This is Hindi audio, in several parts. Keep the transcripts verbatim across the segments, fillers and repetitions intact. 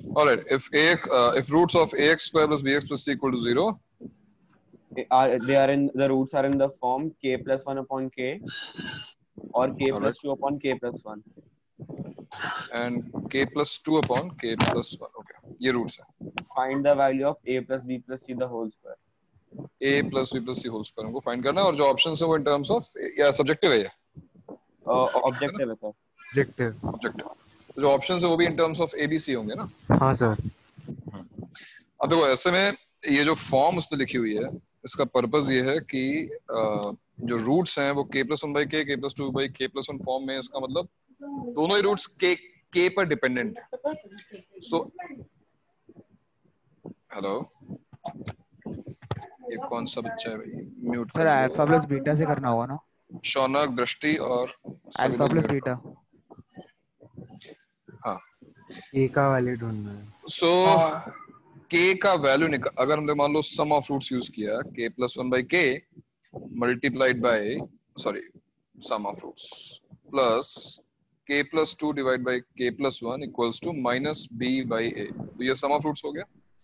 All right. If a uh, if roots of ax square plus bx plus c equal to zero, are they are in the roots are in the form k plus one upon k or k all plus right, two upon k plus one. and k plus two upon k plus one. Okay, ये roots है. Find the value of a plus b plus c the whole square. A plus b plus c whole square हमको find करना है, और जो options है वो in terms of या subjective है ये, uh, है ना? objective है सर. ऑब्जेक्टिव. Objective. तो जो options है वो भी in terms of A B C होंगे ना. हाँ सर. अब देखो ऐसे में ये जो फॉर्म उसने लिखी हुई है, इसका पर्पस ये है कि अ, जो रूट्स हैं वो k plus one by K, K plus two by K plus one form में, इसका मतलब दोनों ही रूट्स k k पर डिपेंडेंट है. सो हेलो, ये कौन सा बच्चा है भाई, mute sir alpha plus beta से करना होगा ना. शौनक, दृष्टि और सभी अल्फा लोग प्लस mute बीटा. करो. हाँ, ए का वैल्यू ढूंढना है. सो k का वैल्यू निकाल, अगर हमने मान लो सम ऑफ रूट्स यूज किया, k plus one by K multiplied by sorry sum of roots plus k plus two divide by k plus one equals to minus b by a. तो ये सम ऑफ रूट्स हो गया.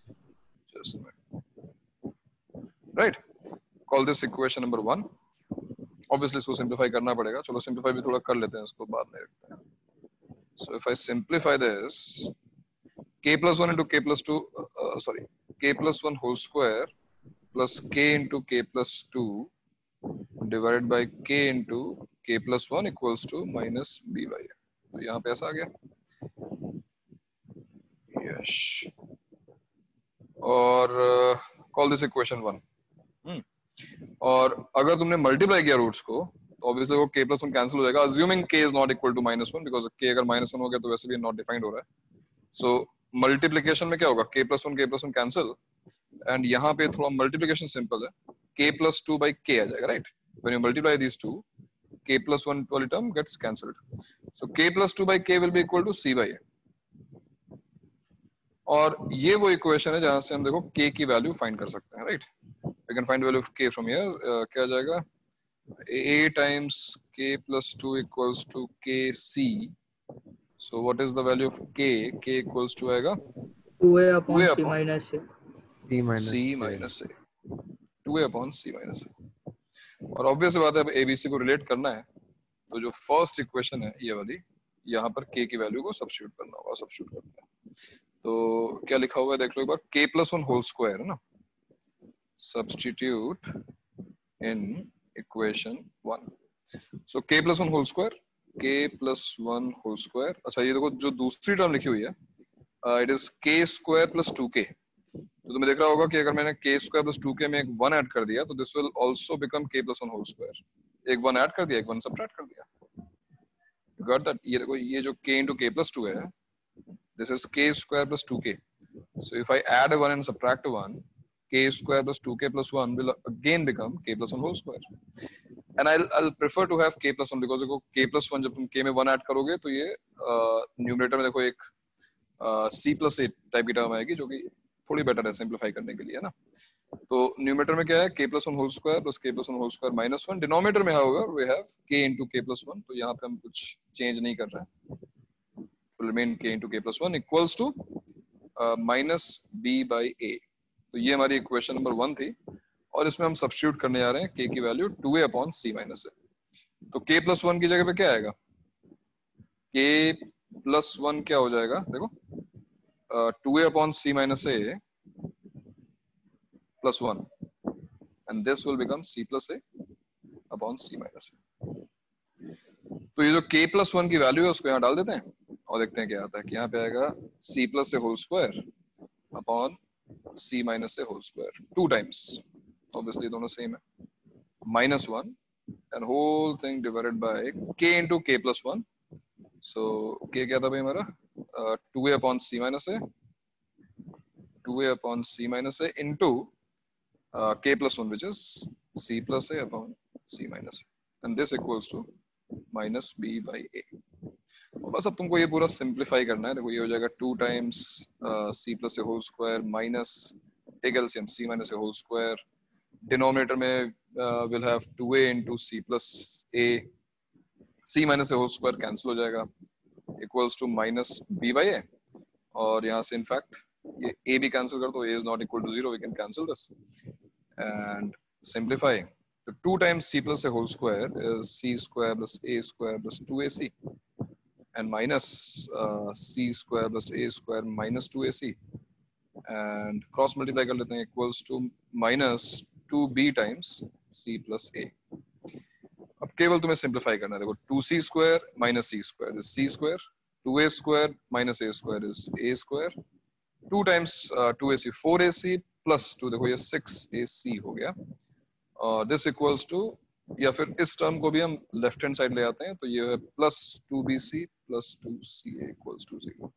Right, call this equation number one. Obviously इसको सिंप्लीफाई करना पड़ेगा. चलो सिंप्लीफाई भी थोड़ा कर लेते हैं, इसको बाद में देखते हैं. So if I simplify this, k plus one into k plus two, uh, sorry, k plus one whole square plus k into k plus two divided by k into k plus one equals to minus b by a. तो यहाँ पे ऐसा आ गया. यस, और कॉल दिस इक्वेशन वन. और अगर तुमने मल्टीप्लाई किया रूट्स को तो ऑब्वियसली वो k plus one कैंसिल हो जाएगा, assuming k is not equal to minus one, because k अगर minus one हो गया तो वैसे भी नॉट डिफाइंड हो रहा है. सो मल्टीप्लिकेशन में क्या होगा, k plus one k plus one cancel, and यहाँ पे थोड़ा मल्टीप्लिकेशन सिंपल है, k plus two by k आ जाएगा. Right, when you multiply these two, k plus one वाली term gets cancelled. So k plus two by k will be equal to c by a. और ये वो इक्वेशन है जहां से हम देखो k की वैल्यू फाइंड कर सकते हैं. Right, we can find value of k from here. क्या आ जाएगा, a times k plus two equals to kc. So what is the value of k? K equals to आएगा two a upon two a c upon minus a. C minus c minus a. two a upon c minus a. और ऑब्वियस बात है, अब abc को रिलेट करना है तो जो फर्स्ट इक्वेशन है ये वाली, यहाँ पर k की वैल्यू को सब्स्टिट्यूट करना होगा. सब्स्टिट्यूट करते हैं तो क्या लिखा हुआ है देख लो एक बार, k plus one whole square है ना. Substitute in equation one. So k plus one whole square, k plus one whole square. अच्छा ये देखो जो दूसरी टर्म लिखी हुई है, it is k square plus two k. तो तुम्हें देख रहा होगा कि अगर मैंने k square plus two k में एक वन ऐड कर दिया तो this will also become k plus one whole square. एक वन ऐड कर दिया, एक वन सब्ट्रैक्ट कर दिया. You got that? ये देखो ये जो k into k plus two है, this is k square plus two k. So if I add a one and subtract a one, k square plus two k plus one will again become k plus one whole square. And I'll I'll prefer to have k plus one because देखो k plus one जब तुम k में one ऐड करोगे तो ये न्यूमरेटर में देखो एक c plus a टाइप की टर्म आएगी जो कि थोड़ी बेटर है सिंप्लीफाई करने के लिए, है ना. तो न्यूमरेटर में क्या है, k plus one whole square plus k plus one whole square minus one. Denominator में however we have k into k plus one. तो यहाँ पे हम कुछ चेंज नहीं कर रहे हैं. will remain k into k plus one equals to uh, minus b by a. तो ये हमारी इक्वेशन नंबर वन थी और इसमें हम सब्स्टिट्यूट करने जा रहे हैं k की value two a upon c minus a. तो k प्लस वन की जगह पे क्या आएगा, k प्लस वन क्या हो जाएगा देखो, two a upon c minus a plus one, and this will become c plus a upon c minus a. तो ये जो k प्लस वन की वैल्यू है उसको यहाँ डाल देते हैं और देखते हैं क्या आता है. कि यहाँ पे आएगा c plus a whole square upon c minus a whole square two times, obviously दोनों सेम है, minus one and whole thing divided by k into k plus one. So k क्या था भाई हमारा, uh, two a upon c minus a, two a upon c minus a into uh, k plus one, which is c plus a upon c minus a, and this equals to minus b by a. बस अब तुमको ये पूरा सिंप्लीफाई करना है. देखो ये हो जाएगा two times c plus a whole square minus take LCM c minus a whole square. Denominator में will have two a into c plus a, c minus a whole square cancel हो जाएगा, equals to minus B by a. और यहाँ से इनफैक्ट ये a भी कैंसिल कर दो, a is not equal to zero, we can cancel this and simplify. So two times c plus a whole square is c square plus a square plus two a c and minus uh, c square plus a square minus two a c and cross multiply कर लेते हैं equals to minus two b times c plus a. अब केवल तुम्हें सिंप्लीफाई करना है. देखो two C square minus C square is C square, two A square minus A square is A square, two times two A C four A C plus two, देखो ये सिक्स ए सी हो गया. और दिस इक्वल्स टू, या फिर इस टर्म को भी हम लेफ्ट हैंड साइड ले आते हैं तो ये है plus two B C plus two C A equals to zero.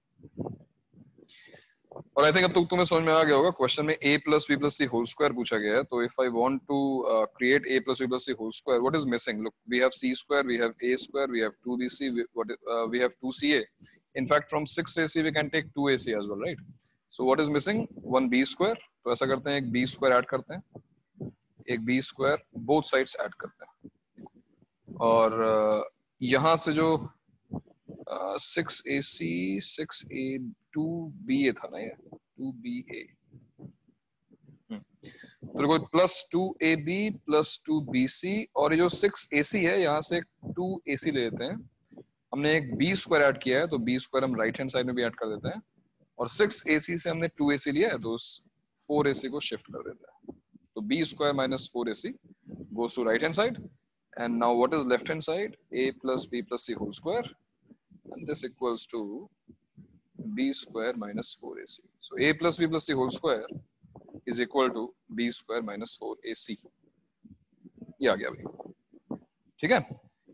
और आई थिंक अब तो तुम्हें समझ में आ गया होगा. क्वेश्चन में a plus b plus c whole square पूछा गया है. तो if I want to uh, create a plus b plus c whole square, what is missing? Look, we have c square, we have a square, we have two b c, we, what, uh, we have two c a. In fact, from six a c we can take two a c as well, right? So what is missing? one b square. तो ऐसा करते हैं, एक b square ऐड करते हैं, एक b square both sides add करते हैं. और uh, यहाँ से जो six A C six A two B A था ना, ये टू बी ए, तो देखो plus two A B plus two B C, और ये जो सिक्स ए सी है यहाँ से टू ए सी ले लेते हैं. हमने एक बी स्क्वायर ऐड किया है तो बी स्क्वायर हम राइट हैंड साइड में भी ऐड कर देते हैं, और सिक्स ए सी से हमने टू ए सी लिया है तो फोर ए सी को शिफ्ट कर देते हैं. तो B square minus four A C goes to right hand side, and now what is left hand side? A plus b plus c whole square, and this equals to b square minus four a c. So a plus b plus c whole square is equal to b square minus four a c. ये आ गया भाई, ठीक है.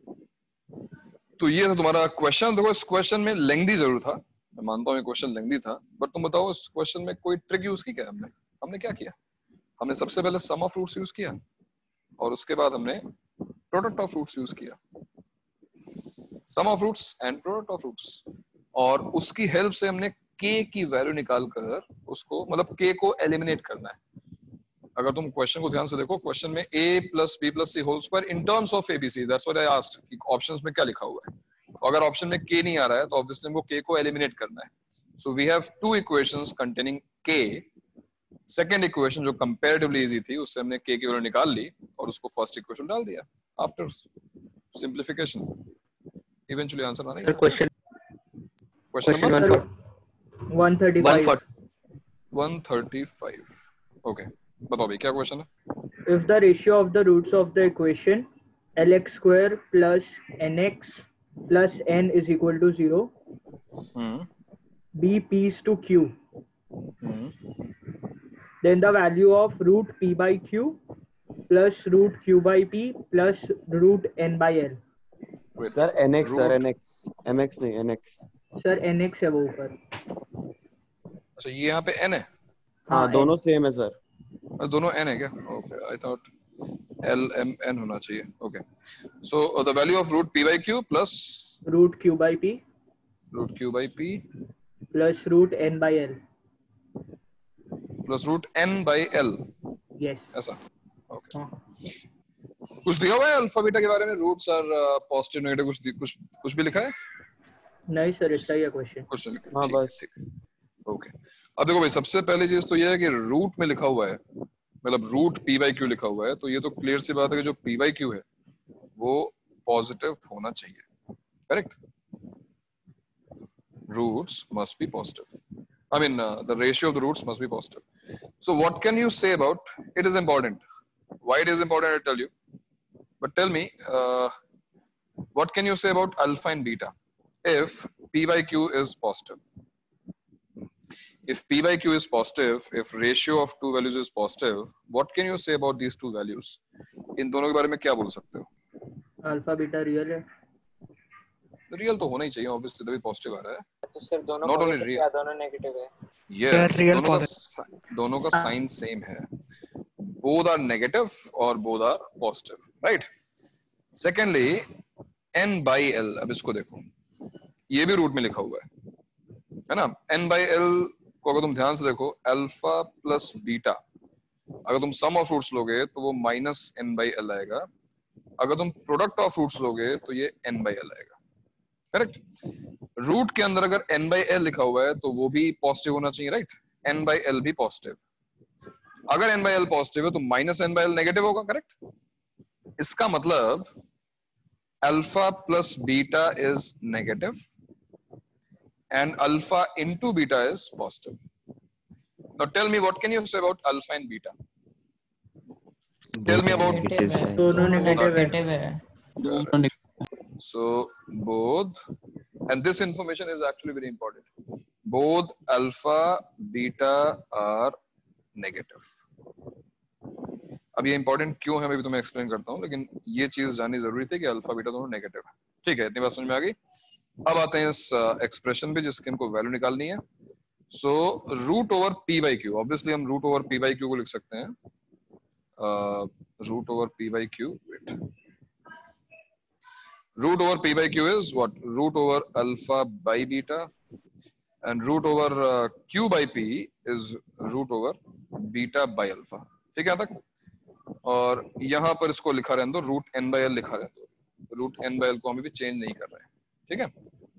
तो ये था तुम्हारा क्वेश्चन. देखो इस क्वेश्चन में लेंथी जरूर था, मैं मानता हूँ ये क्वेश्चन लेंथी था, बट तुम बताओ इस क्वेश्चन में कोई ट्रिक यूज की क्या? हमने हमने क्या किया? हमने सबसे पहले सम ऑफ रूट्स यूज किया, और उसके बाद हमने प्रोडक्ट ऑफ रूट्स यूज किया. Sum of roots and product of roots, और उसकी हेल्प से हमने k की वैल्यू निकाल कर उसको, मतलब k को एलिमिनेट करना है. अगर तुम क्वेश्चन को ध्यान से देखो, क्वेश्चन में a plus B plus C whole square in terms of ABC, that's what I asked कि ऑप्शंस में क्या लिखा हुआ है. तो अगर ऑप्शन में k नहीं आ रहा है तो ऑब्वियसली हमको k को एलिमिनेट करना है. So we have two equations containing k. Second equation जो कंपैरेटिवली इजी थी, उससे हमने k की वैल्यू निकाल ली और उसको फर्स्ट इक्वेशन डाल दिया. आफ्टर सिंप्लीफिकेशन इवेंचुअली आंसर आने. Question question number one thirty-five. one thirty-five. Okay, बताओ भाई क्या क्वेश्चन है. If the ratio of the roots of the equation lx square plus nx plus n is equal to zero, hmm. b p's to q, Hmm. then the value of root p by q plus root q by p plus root n by l. Wait, sir nx sir root- nx mx नहीं nx. सर nx है वो ऊपर. अच्छा ये यहाँ पे n है, हाँ दोनों सेम है सर. दोनों n है क्या? Okay, I thought l m n होना चाहिए. Okay, so the value of root p by q plus root q by p root q by p plus root n by l. Plus root n by l, Yes. ऐसा. ओके, हाँ. कुछ दिया हुआ है अल्फा बीटा के बारे में? रूट्स आर पॉजिटिव नेगेटिव, कुछ कुछ कुछ भी लिखा है? नहीं सर, इतना ही है क्वेश्चन. कुछ नहीं लिखा. हाँ, ठीक है, बस. ठीक है. ओके, अब देखो भाई सबसे पहली चीज तो ये है कि रूट में लिखा हुआ है, मतलब रूट p by q लिखा हुआ है, तो ये तो क्लियर सी बात है कि जो p by q है वो पॉजिटिव होना चाहिए. Correct? Roots must be positive. I mean, uh, the ratio of the roots must be positive. So what can you say about it? Is important. Why it is important, I'll tell you. But tell me, uh, what can you say about alpha and beta if p by q is positive? If p by q is positive, if ratio of two values is positive, what can you say about these two values? इन दोनों के बारे में क्या बोल सकते हो? अल्फा बीटा रियल है. रियल तो होना ही चाहिए, ऑब्वियसली तभी पॉजिटिव आ रहा है. तो सर दोनों Not only positive real. या दोनों नेगेटिव है? Yes, real दोनों का दोनों का साइन सेम है. Both are negative और both are positive, right? Secondly, n by l. अब इसको देखो, ये भी रूट में लिखा हुआ है, है ना? n by l को अगर तुम ध्यान से देखो, अल्फा प्लस बीटा, अगर तुम सम ऑफ रूट्स लोगे तो वो माइनस n by l आएगा. अगर तुम प्रोडक्ट ऑफ रूट्स लोगे तो ये n by l आएगा. करेक्ट। रूट के अंदर अगर n बाई एल लिखा हुआ है तो वो भी पॉजिटिव होना चाहिए, राइट। n बाई एल भी पॉजिटिव, अगर n बाई एल पॉजिटिव है तो minus n by L negative होगा, करेक्ट। इसका मतलब alpha plus beta is negative and alpha into beta is positive. Now tell me, what can you say about alpha and beta? Tell me about negative है, दोनों दोनों negative है। नेगेटिव है। so both, and this information is actually very important. Both alpha beta are negative. अब ये इंपॉर्टेंट क्यों है मैं भी तुम्हें एक्सप्लेन करता हूँ, लेकिन ये चीज जाननी जरूरी थी कि अल्फा बीटा दोनों नेगेटिव है। ठीक है, इतनी बात समझ में आ गई। अब आते हैं इस एक्सप्रेशन uh, पे जिसकी हमको वैल्यू निकालनी है। So root over P by Q, obviously हम root over P by Q को लिख सकते हैं, root over P by Q, wait, root over P by Q is what, root over alpha by beta, and root over Q by P is root over beta by alpha. ठीक है, तक। और यहां पर इसको लिखा रहने दो, रूट एन बाई एल लिखा रहने दो, रूट एन बाई एल को हम भी चेंज नहीं कर रहे हैं। ठीक है,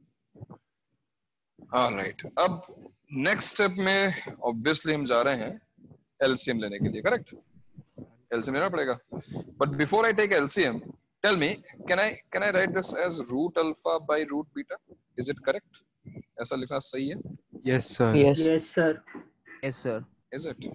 हाँ राइट। अब नेक्स्ट स्टेप में ऑब्वियसली हम जा रहे हैं एलसीएम लेने के लिए, करेक्ट। एलसीएम लेना पड़ेगा, but before I take LCM, tell me, can I can I write this as root alpha by root beta, is it correct? ऐसा लिखना सही है? Yes sir. Yes Yes sir. Yes sir. Is it?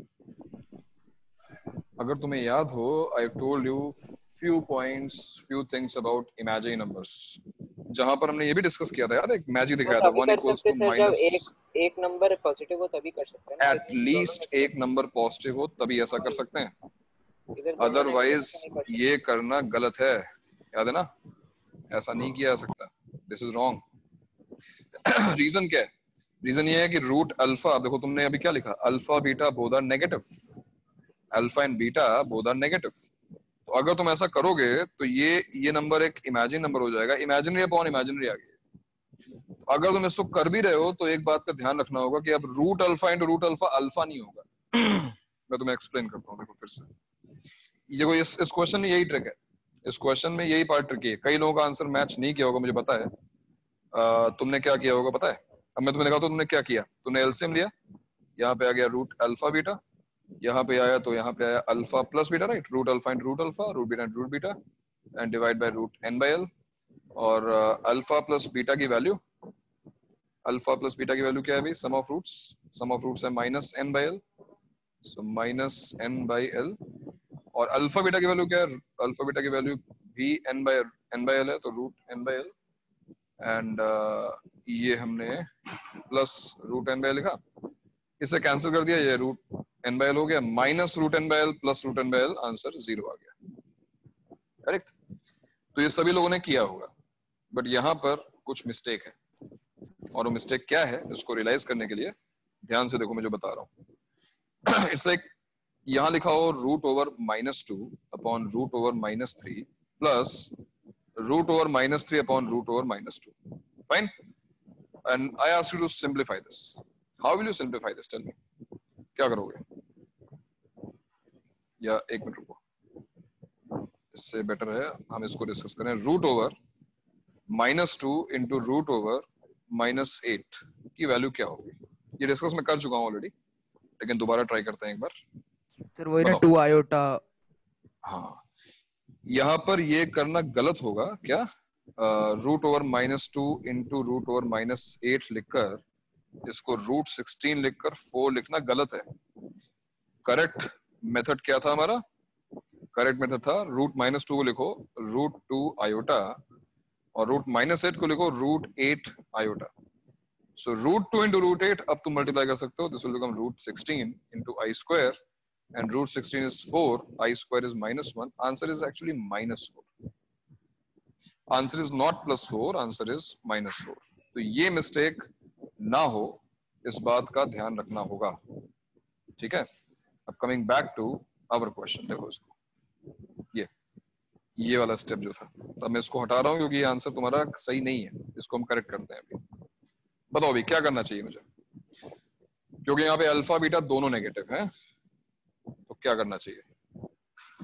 अगर तुम्हें याद हो, I told you few points, few things about imaginary numbers, जहां पर हमने ये भी डिस्कस किया था यार, एक मैजिक दिखाया था, वन इक्वल्स टू माइनस, एक एक नंबर पॉजिटिव हो तभी कर सकते हैं ना, एटलीस्ट एक नंबर पॉजिटिव हो तभी ऐसा कर सकते हैं, इधर दोनों अदरवाइज negative नहीं कर सकते। ये करना गलत है, याद है ना, ऐसा नहीं किया जा सकता, दिस इज रॉन्ग। रीजन क्या है? रीजन ये है कि रूट अल्फा, देखो तुमने अभी क्या लिखा, alpha beta both are negative, alpha and beta both are negative. तो अगर तुम ऐसा करोगे तो ये ये नंबर एक इमेजिन नंबर हो जाएगा, इमेजिनरी अपॉन इमेजिनरी आ गई। तो अगर तुम इसको कर भी रहे हो तो एक बात का ध्यान रखना होगा कि अब root alpha into root alpha alpha नहीं होगा। मैं तुम्हें एक्सप्लेन करता हूँ, देखो फिर से, देखो इस इस क्वेश्चन में यही ट्रिक है, इस क्वेश्चन में यही पार्ट ट्रिक है। कई लोगों का आंसर मैच नहीं किया होगा, मुझे पता है। आ, तुमने क्या किया होगा पता है? अब मैं तुम्हें दिखाता हूँ तुमने क्या किया। तुमने एलसीएम लिया, यहाँ पे आ गया रूट अल्फा बीटा, यहाँ पे आया तो यहाँ पे आया alpha plus beta, right, root alpha and root alpha, root beta and root beta, and divide by root N by L. और अल्फा प्लस बीटा की वैल्यू, अल्फा प्लस बीटा की वैल्यू क्या है भाई, sum of roots, sum of roots है minus N by L, so minus N by L. और अल्फा बीटा की वैल्यू क्या है, अल्फा बीटा की वैल्यू भी N by N by L है, तो root N by L, and ये हमने plus root N by L लिखा, इसे कैंसिल कर दिया, ये रूट एन बाय एल हो गया, minus root N by L plus root N by L, answer zero आ गया, करेक्ट। तो ये सभी लोगों ने किया होगा, बट यहाँ पर कुछ मिस्टेक है, और वो मिस्टेक क्या है इसको रियलाइज करने के लिए ध्यान से देखो मैं जो बता रहा हूँ। इट्स लाइक यहाँ लिखा हो root over minus two upon root over minus three plus root over minus three upon root over minus two, fine. And I ask you to simplify this, how will you simplify this, tell me, क्या करोगे? या एक मिनट रुको, इससे बेटर है हम इसको डिस्कस करें। Root over minus two into root over minus eight की वैल्यू क्या होगी? ये डिस्कस मैं कर चुका हूँ ऑलरेडी, लेकिन दोबारा ट्राई करते हैं एक बार। सर वही ना, बताओ। Two iota. हाँ, यहाँ पर ये करना गलत होगा क्या? Root over minus two into root over minus eight लिखकर इसको रूट सिक्सटीन लिखकर फोर लिखना गलत है। करेक्ट मेथड क्या था हमारा? करेक्ट मेथड था रूट माइनस टू को लिखो रूट टू आयोटा, और रूट माइनस एट को लिखो root eight iota. So root two into root eight, अब तुम मल्टीप्लाई कर सकते हो, this will become root sixteen into I square, and root sixteen is four, I square is minus one, answer is actually minus four. Answer is not plus four, answer is minus four. तो ये मिस्टेक ना हो, इस बात का ध्यान रखना होगा, ठीक है। अब coming back to our question, देखो इसको, ये ये वाला स्टेप जो था, तो अब मैं इसको हटा रहा हूँ क्योंकि ये आंसर तुम्हारा सही नहीं है, इसको हम करेक्ट करते हैं अभी। बताओ अभी क्या करना चाहिए मुझे, क्योंकि यहाँ पे अल्फा बीटा दोनों नेगेटिव हैं, तो क्या करना चाहिए?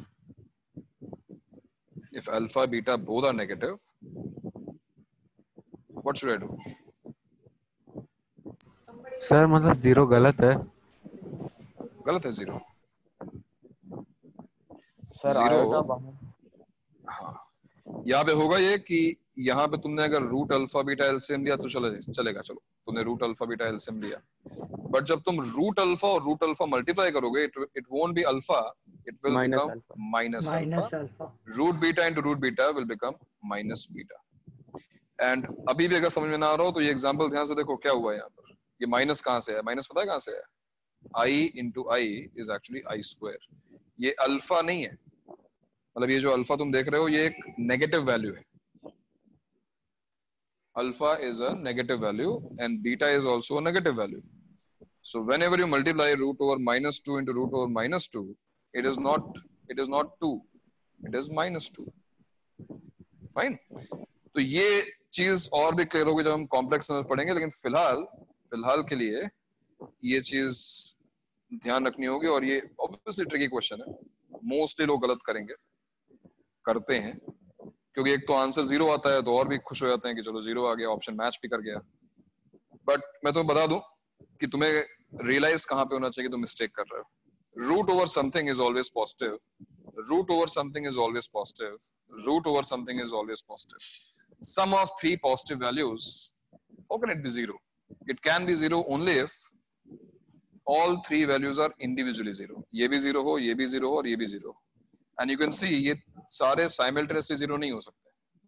If alpha beta both are negative, what should I do? Sir मतलब जीरो गलत है। गलत है जीरो। सर जीरो आयोटा बाहर। हाँ, यहाँ पे होगा ये कि यहाँ पे तुमने अगर रूट अल्फा बीटा एलसीएम लिया तो चले चलेगा, चलो तुमने रूट अल्फा बीटा एलसीएम लिया, बट जब तुम रूट अल्फा और रूट अल्फा मल्टीप्लाई करोगे it it won't be alpha, it will Minus become alpha. Minus alpha. Minus alpha. Root beta into root beta will become minus beta. And अभी भी अगर समझ में ना आ रहा हो तो ये एग्जांपल ध्यान से देखो क्या हुआ यहाँ पर। ये माइनस कहाँ से है? माइनस पता है कहाँ से है? I into I is actually I square. ये अल्फा नहीं है, मतलब ये जो अल्फा तुम देख रहे हो ये एक नेगेटिव वैल्यू है। Alpha is a negative value and beta is also a negative value. So whenever you multiply root over minus two into root over minus two, it is not it is not two, it is minus two. Fine. तो ये चीज और भी क्लियर होगी जब हम कॉम्प्लेक्स नंबर पढ़ेंगे, लेकिन फिलहाल फिलहाल के लिए ये चीज ध्यान रखनी होगी। और ये ऑब्वियसली ट्रिकी क्वेश्चन है, मोस्टली लोग गलत करेंगे, करते हैं, क्योंकि एक तो आंसर जीरो आता है तो और भी खुश हो जाते हैं कि चलो जीरो आ गया, ऑप्शन मैच भी कर गया। बट मैं तुम्हें बता दूं कि तुम्हें रियलाइज कहां पे होना चाहिए तुम मिस्टेक कर रहे हो। Root over something is always positive, root over something is always positive, root over something is always positive. Sum of three positive values, how can it be zero? It can be zero only if all three values are individually zero. ये भी जीरो हो, ये भी जीरो हो और ये भी जीरो हो। एंड यू कैन सी ये सारे साइमल्टेनियसली जीरो नहीं हो सकते।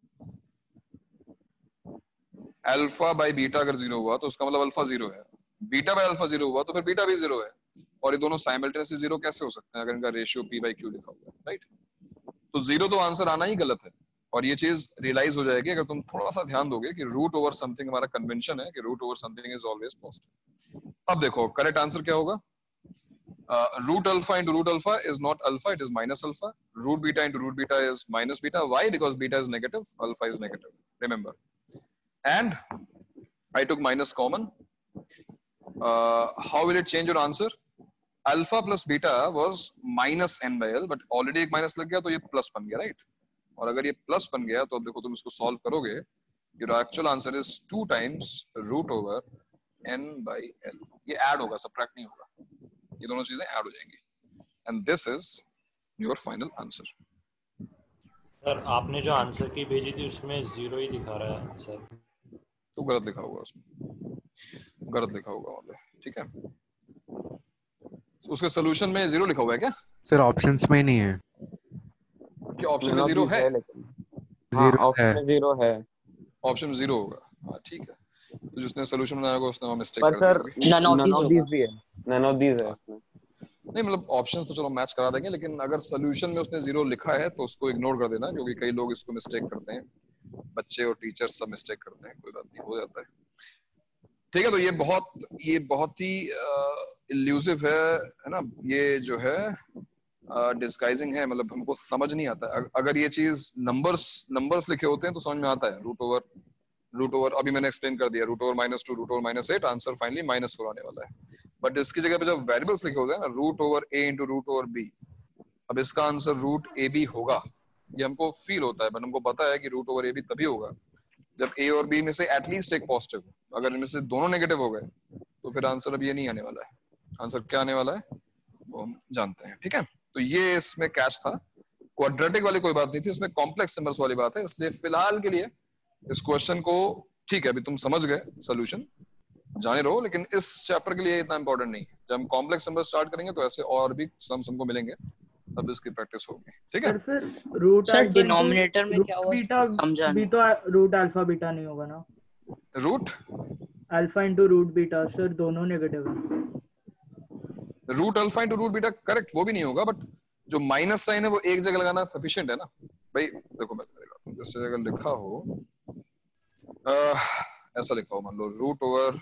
अल्फा बाय बीटा अगर जीरो हुआ तो उसका मतलब अल्फा जीरो है, बीटा बाय अल्फा जीरो हुआ तो फिर बीटा भी जीरो है, और ये दोनों साइमल्टेनियसली जीरो कैसे हो सकते हैं अगर इनका रेशियो पी बाई क्यू लिखा हुआ है, राइट? तो जीरो तो आंसर आना ही गलत है। और ये चीज रियलाइज हो जाएगी अगर तुम थोड़ा सा ध्यान दोगे कि रूट ओवर समथिंग हमारा कन्वेंशन है कि root over something is always positive. अब देखो करेक्ट आंसर क्या होगा? Root alpha into root alpha is not alpha, it is minus alpha. Root beta into root beta is minus beta. Why? Because beta is negative, alpha is negative. Remember. And I took minus common. Uh, how will it change your answer? Alpha plus beta was minus n by l, but already एक minus लग गया तो ये plus बन गया, right? और अगर ये plus बन गया तो अब देखो तुम इसको solve करोगे, your actual answer is two times root over n by l. ये add होगा, subtract नहीं होगा, ये दोनों चीजें ऐड हो जाएंगी। And this is your final answer. Sir आपने जो आंसर की भेजी थी उसमें जीरो ही दिखा रहा है सर। तो गलत लिखा होगा, उसमें गलत लिखा होगा मतलब, ठीक है? उसके सॉल्यूशन में जीरो लिखा हुआ है क्या? सर ऑप्शंस में नहीं है। क्या ऑप्शन में जीरो है? जीरो ऑप्शन में जीरो है। ऑप्शन में जीरो होगा, हाँ ठीक है। तो जिसने सॉल्यूशन बनाया होगा उसने वहां मिस्टेक पर कर सर दी होगी। नन ऑफ दीस भी है, नन ऑफ दीस है इसमें। नहीं मतलब ऑप्शंस तो चलो मैच करा देंगे, लेकिन अगर सॉल्यूशन में उसने जीरो लिखा है तो उसको इग्नोर कर देना, क्योंकि कई लोग इसको मिस्टेक करते हैं, बच्चे और टीचर्स सब मिस्टेक करते हैं, कोई बात नहीं, हो जाता है, ठीक है? तो ये बहुत ये बहुत ही इल्यूसिव है है ना, ये जो है डिस्गाइजिंग है, मतलब हमको समझ नहीं आता। अगर ये चीज नंबर्स नंबर्स लिखे होते हैं तो समझ में आता है। रूट ओवर रूट ओवर अभी मैंने एक्सप्लेन कर दिया, root over minus two, root over minus eight, answer finally minus four आने वाला है। बट इसकी जगह पे जब वेरिएबल्स लिखे होते हैं ना, root over A into root over B, अब इसका आंसर रूट ए बी होगा, ये हमको फील होता है, बट हमको पता है कि रूट ओवर ए बी तभी होगा जब ए और बी में से एटलीस्ट एक पॉजिटिव हो। अगर इनमें से दोनों नेगेटिव हो गए तो फिर आंसर अब ये नहीं आने वाला है। आंसर क्या आने वाला है वो हम जानते हैं, ठीक है? तो ये इसमें कैच था, क्वाड्रेटिक वाली कोई बात नहीं थी, इसमें कॉम्प्लेक्स नंबर्स वाली बात है। इसलिए फिलहाल के लिए इस क्वेश्चन को, ठीक है अभी तुम समझ गए, सोल्यूशन जाने रहो, लेकिन इस चैप्टर के लिए इतना इंपॉर्टेंट नहीं है। जब हम कॉम्प्लेक्स नंबर स्टार्ट करेंगे तो ऐसे और भी सम्स हमको मिलेंगे, तब इसकी प्रैक्टिस होगी, ठीक है? सर फिर रूट सर डिनोमिनेटर में क्या हुआ बीटा समझा भी तो रूट अल्फा बीटा नहीं होगा ना? Root alpha into root beta sir दोनों नेगेटिव है। Root alpha into root beta correct, वो भी नहीं होगा, बट जो माइनस साइन है वो एक जगह लगाना सफिशिएंट है ना भाई। देखो मैं जैसे अगर लिखा हो आ, ऐसा लिखा हो, मान लो रूट ओवर,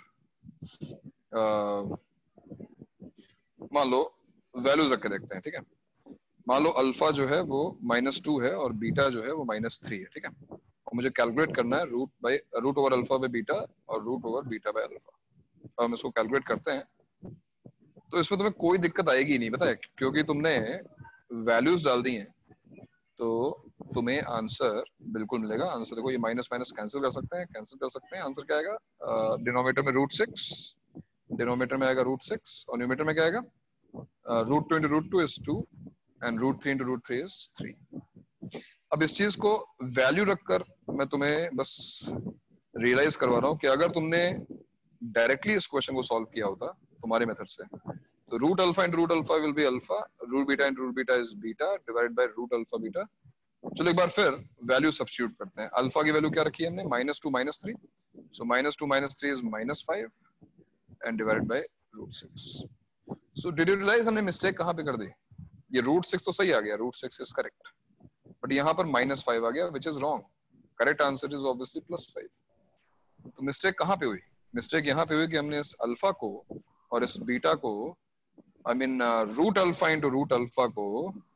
मान लो वैल्यूज रख के देखते हैं, ठीक है? मान लो अल्फा जो है वो माइनस टू है और बीटा जो है वो माइनस थ्री है, ठीक है? और मुझे कैलकुलेट करना है root by root over alpha by beta और root over beta by alpha. अब हम इसको कैलकुलेट करते हैं तो इसमें तुम्हें कोई दिक्कत आएगी नहीं, पता है, क्योंकि तुमने वैल्यूज डाल दी हैं। तो तुम्हें आंसर बिल्कुल मिलेगा। आंसर देखो, ये माइनस माइनस कैंसिल कर सकते हैं, कैंसिल कर सकते हैं। आंसर क्या आएगा? डिनोमिनेटर में रूट सिक्स, डिनोमिनेटर में आएगा रूट सिक्स, और न्यूमिनेटर में क्या आएगा? Root two into root two is two, and root three into root three is three. अब इस चीज को वैल्यू रखकर मैं तुम्हें बस रियलाइज करवा रहा हूँ कि अगर तुमने डायरेक्टली इस क्वेश्चन को सॉल्व किया होता तुम्हारे मेथड से, तो root alpha into root alpha will be alpha, root beta into root beta is beta divided by root alpha beta. चलो एक बार फिर वैल्यू सब्स्टिट्यूट करते हैं। अल्फा की वैल्यू क्या रखी है हमने? Minus two minus three, so minus two minus three is minus five and divided by root six. So did you realise हमने मिस्टेक कहाँ पे कर दी? ये रूट सिक्स तो सही आ गया, root six is correct, but यहाँ पर माइनस फाइव आ गया which is wrong. Correct answer is obviously plus five. तो मिस्टेक कहाँ पे हुई? मिस्टेक यहाँ पे हुई कि हमने इस अल्फा को और इस बीटा को, I mean root alpha into root alpha को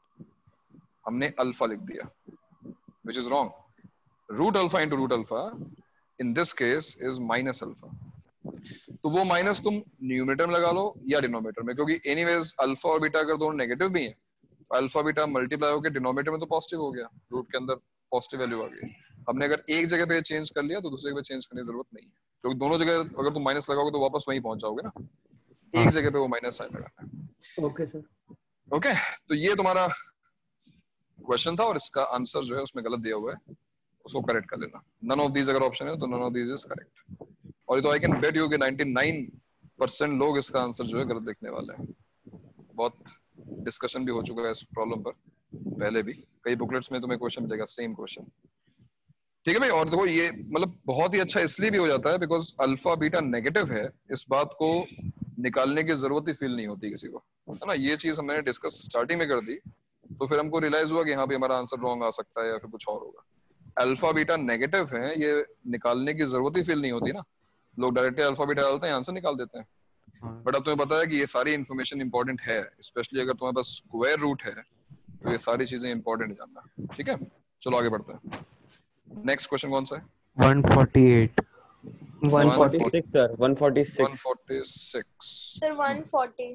हमने अल्फा लिख दिया, which is wrong. Root alpha into root alpha in this case is minus alpha. तो वो माइनस तुम न्यूमरेटर में लगा लो या डिनोमिनेटर में, क्योंकि एनीवेज अल्फा और बीटा अगर दोनों नेगेटिव भी हैं, अल्फा बीटा मल्टीप्लाई होकर डिनोमिनेटर में तो पॉजिटिव हो गया, रूट के अंदर पॉजिटिव वैल्यू आ गई। हमने अगर एक जगह पे चेंज कर लिया तो दूसरी जगह पे चेंज करने की जरूरत नहीं है, क्योंकि दोनों जगह अगर तुम माइनस लगाओगे तो वापस वहीं पहुंच जाओगे ना, एक जगह पे वो माइनस साइन लगाना है। Okay sir. ओके, तो ये तुम्हारा क्वेश्चन था और इसका आंसर जो है उसमें गलत दिया हुआ है, उसको करेक्ट कर लेना। नन ऑफ दीज अगर ऑप्शन है तो none of these is correct. और ये तो आई कैन बेट यू कि निन्यानवे परसेंट लोग इसका आंसर जो है गलत लिखने वाले हैं। बहुत डिस्कशन भी हो चुका है इस प्रॉब्लम पर पहले भी, कई बुकलेट्स में तुम्हें क्वेश्चन मिलेगा सेम क्वेश्चन। ठीक है भाई, और देखो ये मतलब बहुत ही अच्छा इसलिए भी हो जाता है बिकॉज अल्फा बीटा नेगेटिव है, इस बात को निकालने की जरूरत ही फील नहीं होती किसी को, है ना। ये चीज हमने डिस्कस स्टार्टिंग में कर दी तो फिर हमको रियलाइज हुआ कि हाँ भी हमारा आंसर रॉन्ग आ सकता है या फिर कुछ और होगा। अल्फा बीटा नेगेटिव है, ये निकालने की जरूरत ही फील नहीं होती ना, लोग डायरेक्टली अल्फा बीटा डालते हैं, आंसर निकाल देते हैं। बट अब तुम्हें पता है कि ये सारी इन्फॉर्मेशन इंपॉर्टेंट है, स्पेशली अगर तुम्हारे पास स्क्वायर रूट है तो ये सारी चीजें इंपॉर्टेंट जानना। ठीक है, चलो आगे बढ़ते हैं। नेक्स्ट क्वेश्चन कौन सा है? one forty-eight. one forty-six sir, one forty-six. one forty-six. Sir, one forty.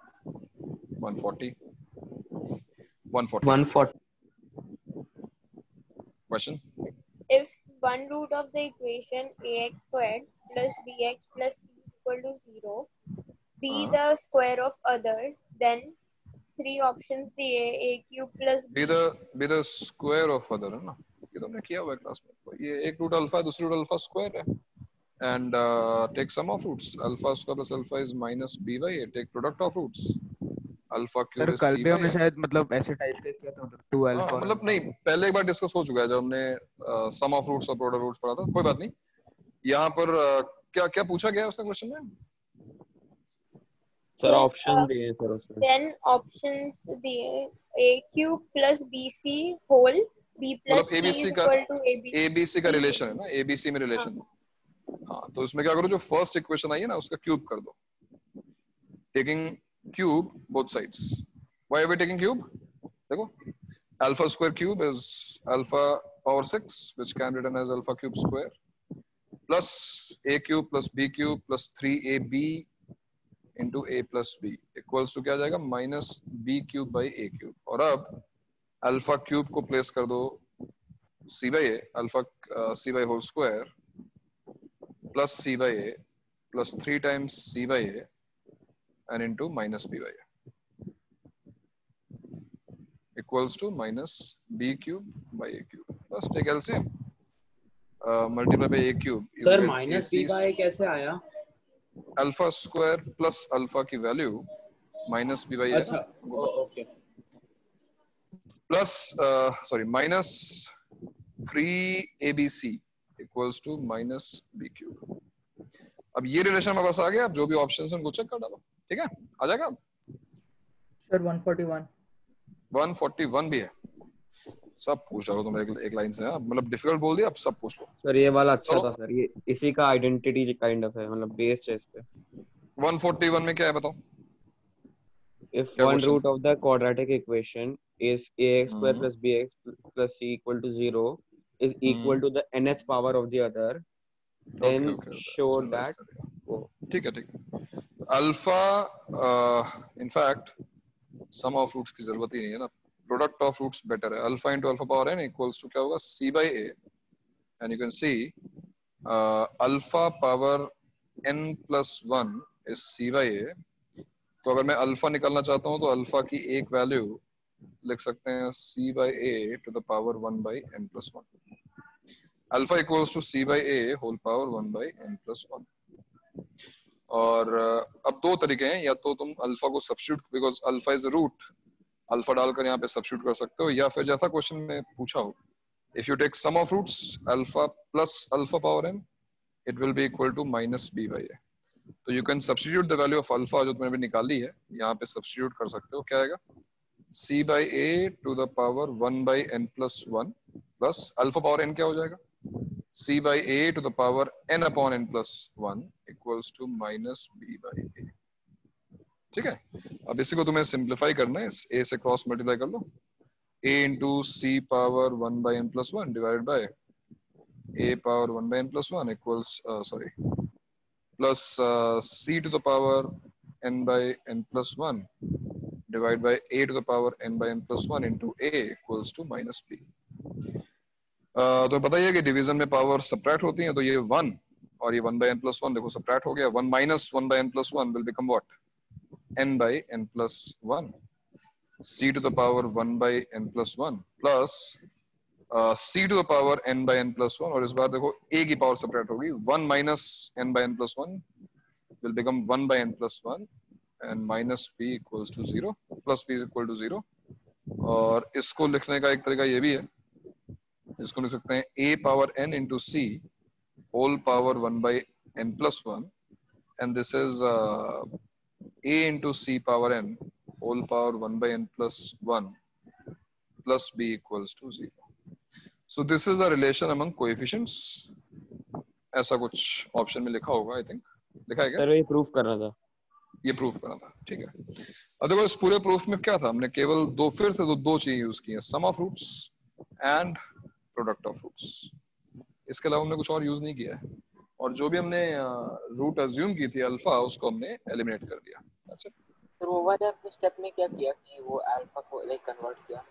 one forty. one forty. one forty. Question. If one root of the equation ax squared plus bx plus c equal to zero be Uh-huh. the square of other, then three options दिए a cube plus Be the be the square of other, है ना, ये तो हमने किया हुआ है क्लास में। ये एक रूट अल्फा है, दूसरी रूट अल्फा स्क्वायर है, and take sum of roots, alpha square plus alpha is minus B by A, take product of roots, alpha cube sir is कल सी भी बाई हमने ए। शायद मतलब ऐसे टाइप का किया था, टू हाँ, अल्फा मतलब नहीं, पहले एक बार डिस्कस हो चुका है जब हमने सम ऑफ रूट्स और प्रोडक्ट रूट्स पढ़ा था, कोई बात नहीं। यहाँ पर uh, क्या क्या पूछा गया है उसने क्वेश्चन में? सर ऑप्शन दिए सर उसमें। then options दिए a cube plus bc whole b plus मतलब c एबीसी is का equal to ab एबीसी का रिलेशन है ना, एबीसी में रिलेशन। हाँ, तो इसमें क्या करो, जो फर्स्ट इक्वेशन आई है ना उसका क्यूब कर दो, taking cube both sides. Why are we taking cube? देखो, alpha square cube is alpha power six which can written as alpha cube square plus a cube plus b cube plus three a b into a plus b equals to क्या आ जाएगा? Minus b cube by a cube. और अब अल्फा क्यूब को प्लेस कर दो c by a, alpha c by whole square plus c by a plus three times c by a and into minus b by a equals to minus b cube by a cube. बस take LCM, multiply by a cube. Sir minus b by कैसे आया? अल्फा स्क्वायर प्लस अल्फा की value minus b by a, अच्छा okay, plus sorry minus three a B c equals to minus b cube. अब ये रिलेशन हमारे पास आ गया, अब जो भी ऑप्शंस हैं उनको चेक कर डालो। ठीक है, आ जाएगा अब। Sir one forty-one. one forty-one भी है, सब पूछ रहा हो तुम एक, एक लाइन से। हाँ, मतलब डिफिकल्ट बोल दिया, अब सब पूछ लो। सर ये वाला अच्छा चलो। था सर, ये इसी का आइडेंटिटी काइंड ऑफ है, मतलब बेस्ड है इस पे। one forty-one में क्या है बताओ? If क्या one question? root of the quadratic equation is ax square hmm. plus bx plus c equal to zero is equal hmm. to the nth power of the other, Okay, then okay, okay. show Generalize that करेगा। oh, ठीक है, ठीक है। Alpha in fact sum of roots की जरूरत ही नहीं है ना, प्रोडक्ट ऑफ रूट्स बेटर है. Alpha into alpha power n equals to क्या होगा, c by a. And you can see alpha power n plus one is C by ए. तो अगर मैं अल्फा निकालना चाहता हूँ तो अल्फा की एक वैल्यू लिख सकते हैं c by a to the power one by n plus one. Alpha equals to C by a whole power one by n plus one. और अब दो तरीके हैं, या तो तुम अल्फा को substitute, because alpha is a root, alpha डालकर यहाँ पे सब्स्टिट्यूट कर सकते हो, या फिर जैसा क्वेश्चन में पूछा हो, if you take sum of roots alpha plus alpha power n it will be equal to minus B by ए. तो you can substitute the value of alpha जो तुमने अभी निकाली है, यहाँ पे सब्स्टिट्यूट कर सकते हो. क्या आएगा, c by a to the power one by n plus one plus alpha power n क्या हो जाएगा, c by a to the power n upon n plus one equals to minus b by a. ठीक है. अब इसी को तुम्हें सिंप्लीफाई करना है, इस a से क्रॉस मल्टीप्लाई कर लो, a into c power one by n plus one divided by a power one by n plus one equals uh, sorry plus uh, c to the power n by n plus one divided by a to the power n by n plus one into a equals to minus b. Uh, तो बताइए कि डिवीजन में पावर सब्ट्रैक्ट होती है, तो ये वन और ये one by n plus one देखो सब्ट्रैक्ट हो गया. One minus one by n plus one will become what, n by n plus one. C to the power one by n plus one plus c to the power n by n plus one. और इस बार देखो ए की पावर सब्ट्रैक्ट होगी, one minus n by n plus one will become one by n plus one and minus p equals to zero, plus p is equal to zero. और इसको लिखने का एक तरीका ये भी है, इसको लिख सकते हैं a power n into c whole power one by n plus one and this is a into c power n whole power one by n plus one plus b equals to zero. So this is the relation among coefficients. ऐसा कुछ ऑप्शन में लिखा होगा, आई थिंक लिखा है क्या? सर ये प्रूफ करना था. ये प्रूफ करना था, ठीक है. अब देखो इस पूरे प्रूफ में क्या था, हमने केवल दो फिर से दो, दो चीजें यूज की हैं, sum of roots and product of roots. इसके अलावा हमने कुछ और यूज नहीं किया है. और जो भी हमने रूट अज्यूम की थी अल्फा, उसको हमने एलिमिनेट कर दिया. अच्छा, तो वो वाले अपने स्टेप में क्या किया कि वो अल्फा को लाइक कन्वर्ट किया?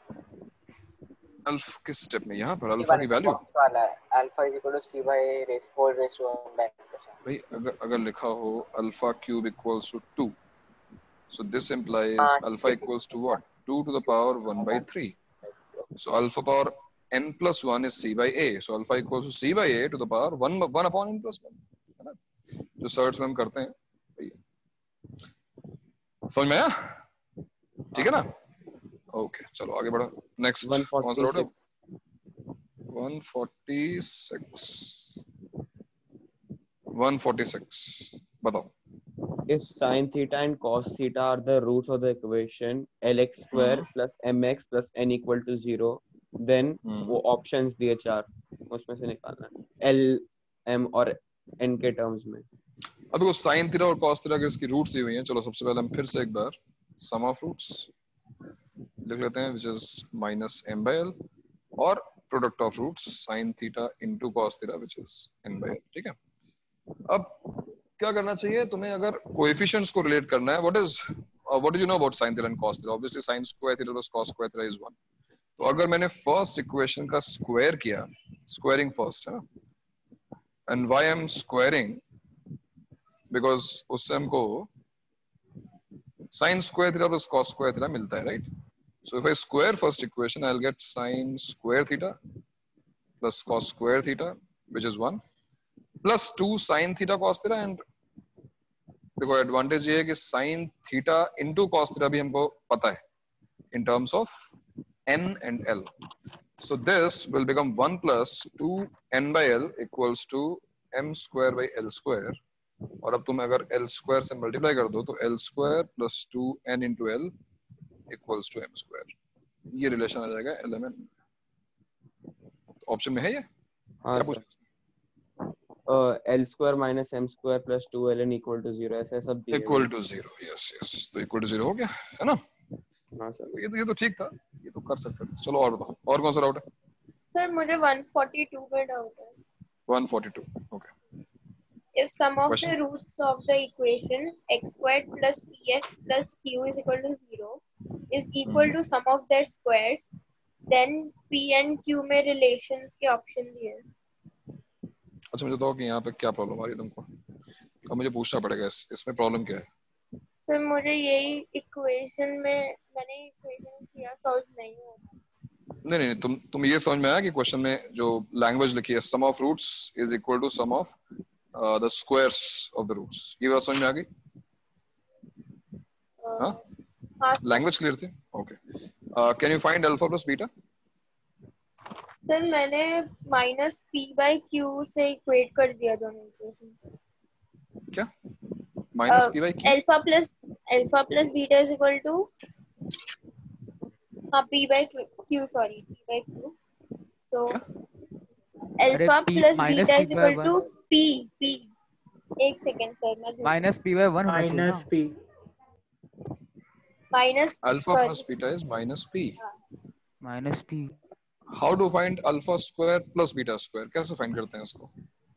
अल्फा किस स्टेप में? यहाँ पर अल्फा की वैल्यू वाला है alpha is equal to c by a whole raised to one by n plus one. भाई अगर अगर लिखा हो alpha cube equals to two, so this implies alpha equals to what, two to the power one by three. So alpha power n plus one is c by a, so alpha equals to c by a to the power one one upon n plus one, है ना? जो सर्ट्स में हम करते हैं, समझ में आया? ठीक है ना? ओके, चलो आगे बढ़ो. नेक्स्ट कौन सा रोड है? One forty six. One forty six बताओ. If sin theta and cos theta are the roots of the equation lx square plus mx plus n equal to zero, then वो ऑप्शंस दिए चार, उसमें से निकालना है L, M और N के टर्म्स में. अब देखो sin थीटा और cos थीटा के इसकी रूट्स दी हुई हैं. चलो सबसे पहले हम फिर से एक बार सम ऑफ रूट्स लिख लेते हैं, which is minus m by l, और product of roots sin theta into cos theta which is n by l. ठीक है. अब क्या करना चाहिए तुम्हें, अगर कोएफिशिएंट्स को रिलेट करना है, what is what do you know about sin theta and cos theta? Obviously sin square theta plus cos square theta is one. तो अगर मैंने फर्स्ट इक्वेशन का स्क्वायर किया, स्क्वायरिंग फर्स्ट है ना, and why I am squaring, because उससे हमको sin square theta plus cos square theta मिलता है, right? So if I square first equation I will get sin square theta plus cos square theta which is one plus two sin theta cos theta. And देखो एडवांटेज ये है कि sin theta into cos theta भी हमको पता है in terms of n and l. So this will become one plus two n by l equals to m square by l square. और अब तुम अगर l square से मल्टीप्लाई कर दो तो l square plus two n into l equals to m square. ये रिलेशन आ जाएगा l m n. ऑप्शन में है ये? हाँ सर. L square minus m square plus two l n equal to zero, ऐसे सब दिए. Equal to zero. Yes yes. तो equal to zero हो गया, है ना? हाँ सर. ये तो ये तो ठीक था, ये तो कर सकते थे. चलो और बताओ, और कौन सा डाउट है? सर मुझे one forty-two पे डाउट है. one forty-two. Okay. If sum of Question? the roots of the equation x squared plus px plus q is equal to zero, is equal to sum of their squares, then P and Q में relations के option दिए हैं. अच्छा मुझे बताओ कि यहाँ पे क्या प्रॉब्लम आ रही है तुमको, अब मुझे पूछना पड़ेगा इस, इसमें प्रॉब्लम क्या है. सर मुझे यही इक्वेशन में मैंने इक्वेशन किया सॉल्व नहीं हो रहा. नहीं नहीं तुम तुम ये समझ में आया कि क्वेश्चन में जो लैंग्वेज लिखी है sum of roots is equal to sum of the squares of the roots, ये बात समझ में आ गई. हाँ लैंग्वेज क्लियर थी. Okay can you find alpha plus beta. Sir मैंने माइनस पी बाई क्यू से इक्वेट कर दिया दोनों इक्वेशन. क्या minus p by q. Alpha plus alpha plus beta is equal to हाँ p by q sorry p by q so alpha plus beta is equal to p p एक सेकंड सर मैं minus p by one minus p minus alpha plus beta is minus p. माइनस p. how to find alpha square plus beta square, कैसे फाइंड करते हैं इसको.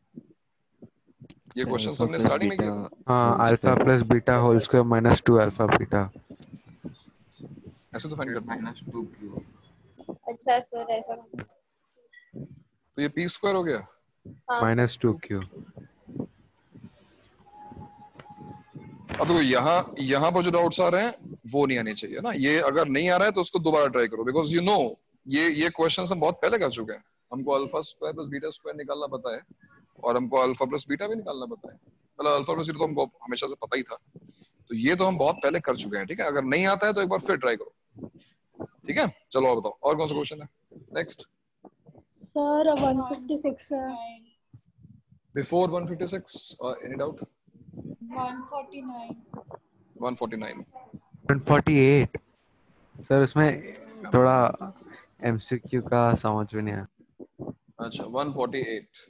ये क्वेश्चन हमने स्टार्टिंग में किया था. हाँ alpha plus beta whole square minus two alpha beta, ऐसे तो फाइंड करते हैं. Minus two q. अच्छा सर ऐसा तो ये p स्क्वायर हो गया माइनस टू क्यू. अब देखो यहाँ यहाँ पर जो डाउट्स आ रहे हैं वो नहीं आने चाहिए ना. ये अगर नहीं आ रहा है तो उसको दोबारा ट्राई करो, बिकॉज यू नो ये ये क्वेश्चन हम बहुत पहले कर चुके हैं. हमको alpha square plus beta square निकालना पता है और हमको अल्फा प्लस बीटा भी निकालना पता है. मतलब अल्फा प्लस बीटा तो हमको हमेशा से पता ही था, तो ये तो हम बहुत पहले कर चुके हैं. ठीक है, अगर नहीं आता है तो एक बार फिर ट्राई करो. ठीक है चलो और बताओ और कौन सा क्वेश्चन है next. Sir one fifty six है. Before one fifty six any doubt. One forty nine. One forty nine. One forty eight sir उसमें थोड़ा एमसीक्यू का समझ में नहीं आया. अच्छा one forty eight.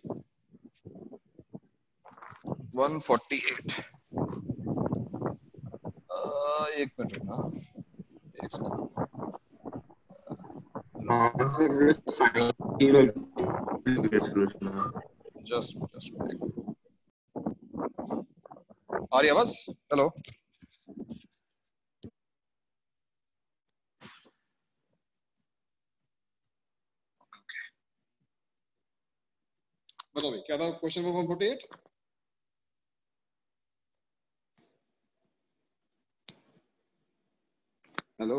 One forty eight एक मिनट रुकना एक सेकंड. जस्ट जस्ट आ रही आवाज. हेलो बताओ भाई क्या था question number one forty eight. Hello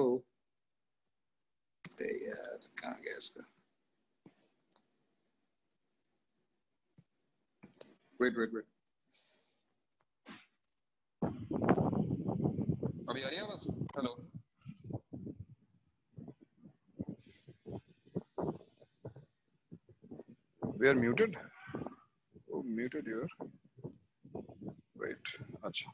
यार कहाँ गया इसका. वेट वेट वेट अभी आ रही है बस. Hello we are muted. oh muted here. wait अच्छा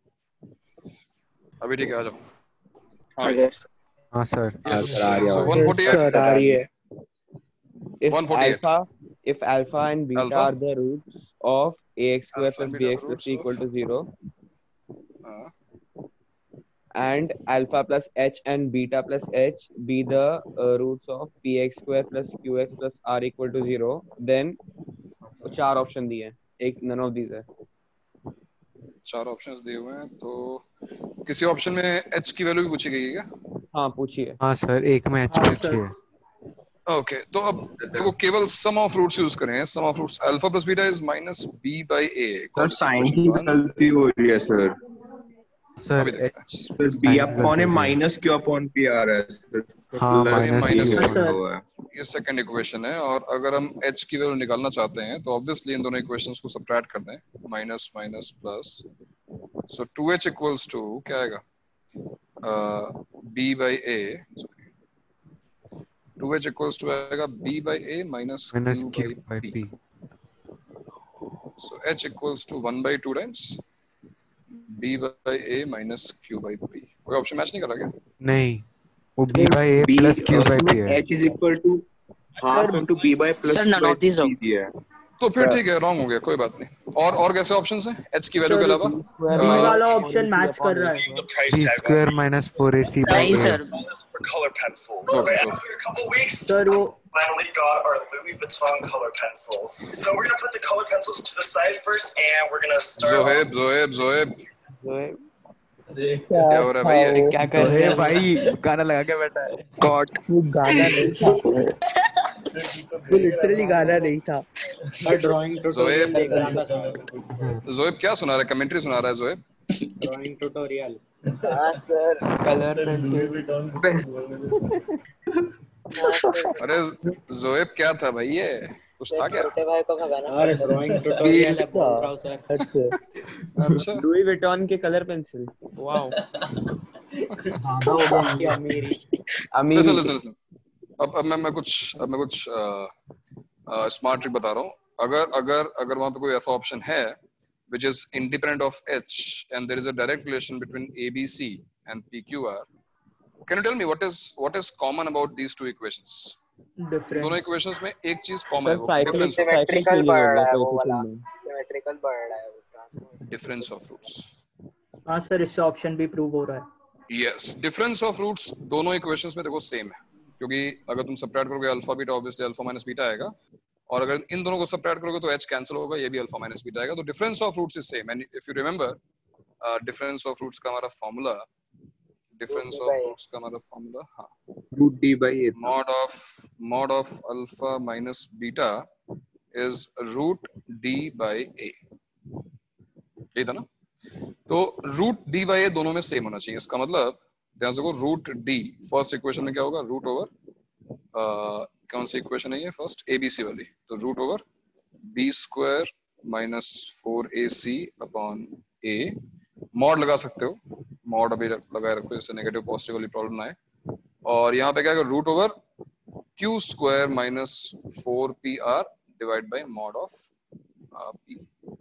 अभी ठीक है आ जाओ. हाँ हाँ सर. yes so one forty-eight sir आ रही है. if one forty-eight. alpha if alpha and beta Alpha? are the roots of ax square Alpha plus and beta bx plus roots c equal of- to zero हाँ and alpha plus h and beta plus h be the uh, roots of px square plus qx plus r equal to zero, then चार ऑप्शन दिए हैं, एक none of these है. चार ऑप्शंस दिए हुए हैं तो किसी ऑप्शन में h की वैल्यू भी पूछी गई है क्या. हाँ पूछिए. हाँ सर एक में एच हाँ, पूछिए. ओके तो अब देखो केवल सम ऑफ रूट्स यूज करें. Sum of roots alpha plus beta is minus b by a. Sir sign की गलती हो रही है सर. सर अभी देखते हैं. H b upon a minus q upon p आ रहा है. हाँ, minus माइनस Q. हुआ है. ये सेकंड इक्वेशन है और अगर हम h की वैल्यू निकालना चाहते हैं तो ऑब्वियसली इन दोनों इक्वेशंस को सब्ट्रैक्ट कर दें. Minus minus plus so two h equals to क्या आएगा b by a. Two h equals to आएगा b by a minus minus q q by by p. P. so h equals to one by two times b by a minus q by p. कोई ऑप्शन मैच नहीं कर रहा क्या. नहीं वो b by a B plus q by p है. h is equal to half into b by plus Sir, none by of these p दिया है. तो फिर ठीक है रॉन्ग हो गया कोई बात नहीं. और और कैसे ऑप्शंस हैं h की वैल्यू के अलावा. बी वाला ऑप्शन मैच कर रहा है. B square minus four A c by नहीं a. Sir. for color pencils. Okay, Right okay. after a couple weeks, sir वो finally got our Louis Vuitton color pencils. So we're gonna put the color pencils to the side first, and we're gonna start. Zoheb, Zoheb, Zoheb. क्या हो रहा है भाई ये? क्या कर रहे हैं भाई गाना लगा के बैठा है। कॉट वो गाना नहीं था, वो लिटरली गाना नहीं था। ड्राइंग ट्यूटोरियल देख रहा था मैं। जोएब क्या सुना रहा है? कमेंट्री सुना रहा है जोएब? Drawing tutorial. हाँ सर। Colour pencil. अरे जोएब क्या था भाई ये? कुछ था क्या? छोटे भाई को भगाना। अरे ड्राइंग ट्यूटोरियल है ब्राउन ब्राउजर। अच्छा अच्छा लुई विटॉन के कलर पेंसिल। वाओ अमीरी अमीरी। लिसन लिसन लिसन अब अब मैं मैं कुछ अब मैं कुछ स्मार्ट ट्रिक बता रहा हूँ। अगर अगर अगर वहां पे कोई ऐसा ऑप्शन है which is independent of H and there is a direct relation between A B C and P Q R, can you tell me what is what is common about these two equations? Different दोनों इक्वेशंस में एक चीज कॉमन है, सर वो साइक्लिक डिफरेंस सिमेट्रिकल साइक्लिक बढ़ रहा है कोई वो वाला, नहीं। सिमेट्रिकल बढ़ रहा है वो। Difference of roots. हाँ सर, इससे ऑप्शन भी प्रूव हो रहा है। यस, डिफरेंस ऑफ रूट्स दोनों इक्वेशंस में देखो सेम है, क्योंकि अगर तुम सबट्रैक्ट करोगे alpha beta obviously alpha minus beta आएगा, और अगर इन दोनों को सबट्रैक्ट करोगे तो h कैंसिल होगा, ये भी अल्फा माइनस बीटा आएगा। तो difference of roots is same. And if you remember difference of roots का हमारा फार्मूला डिफरेंस ऑफ रूट्स का हमारा फार्मूला हाँ root D by A mod of mod of alpha minus beta is root d by a, ये था ना? तो रूट डी बाई ए दोनों में सेम होना चाहिए। इसका मतलब ध्यान से देखो, रूट डी फर्स्ट इक्वेशन में क्या होगा? रूट ओवर कौन सी इक्वेशन है ये? फर्स्ट एबीसी वाली। तो root over B square minus four A C upon A, mod लगा सकते हो, मॉड अभी लगाए रखो जैसे नेगेटिव पॉजिटिव वाली प्रॉब्लम आए। और यहाँ पे क्या है? Root over Q square minus four P R divide by mod of P.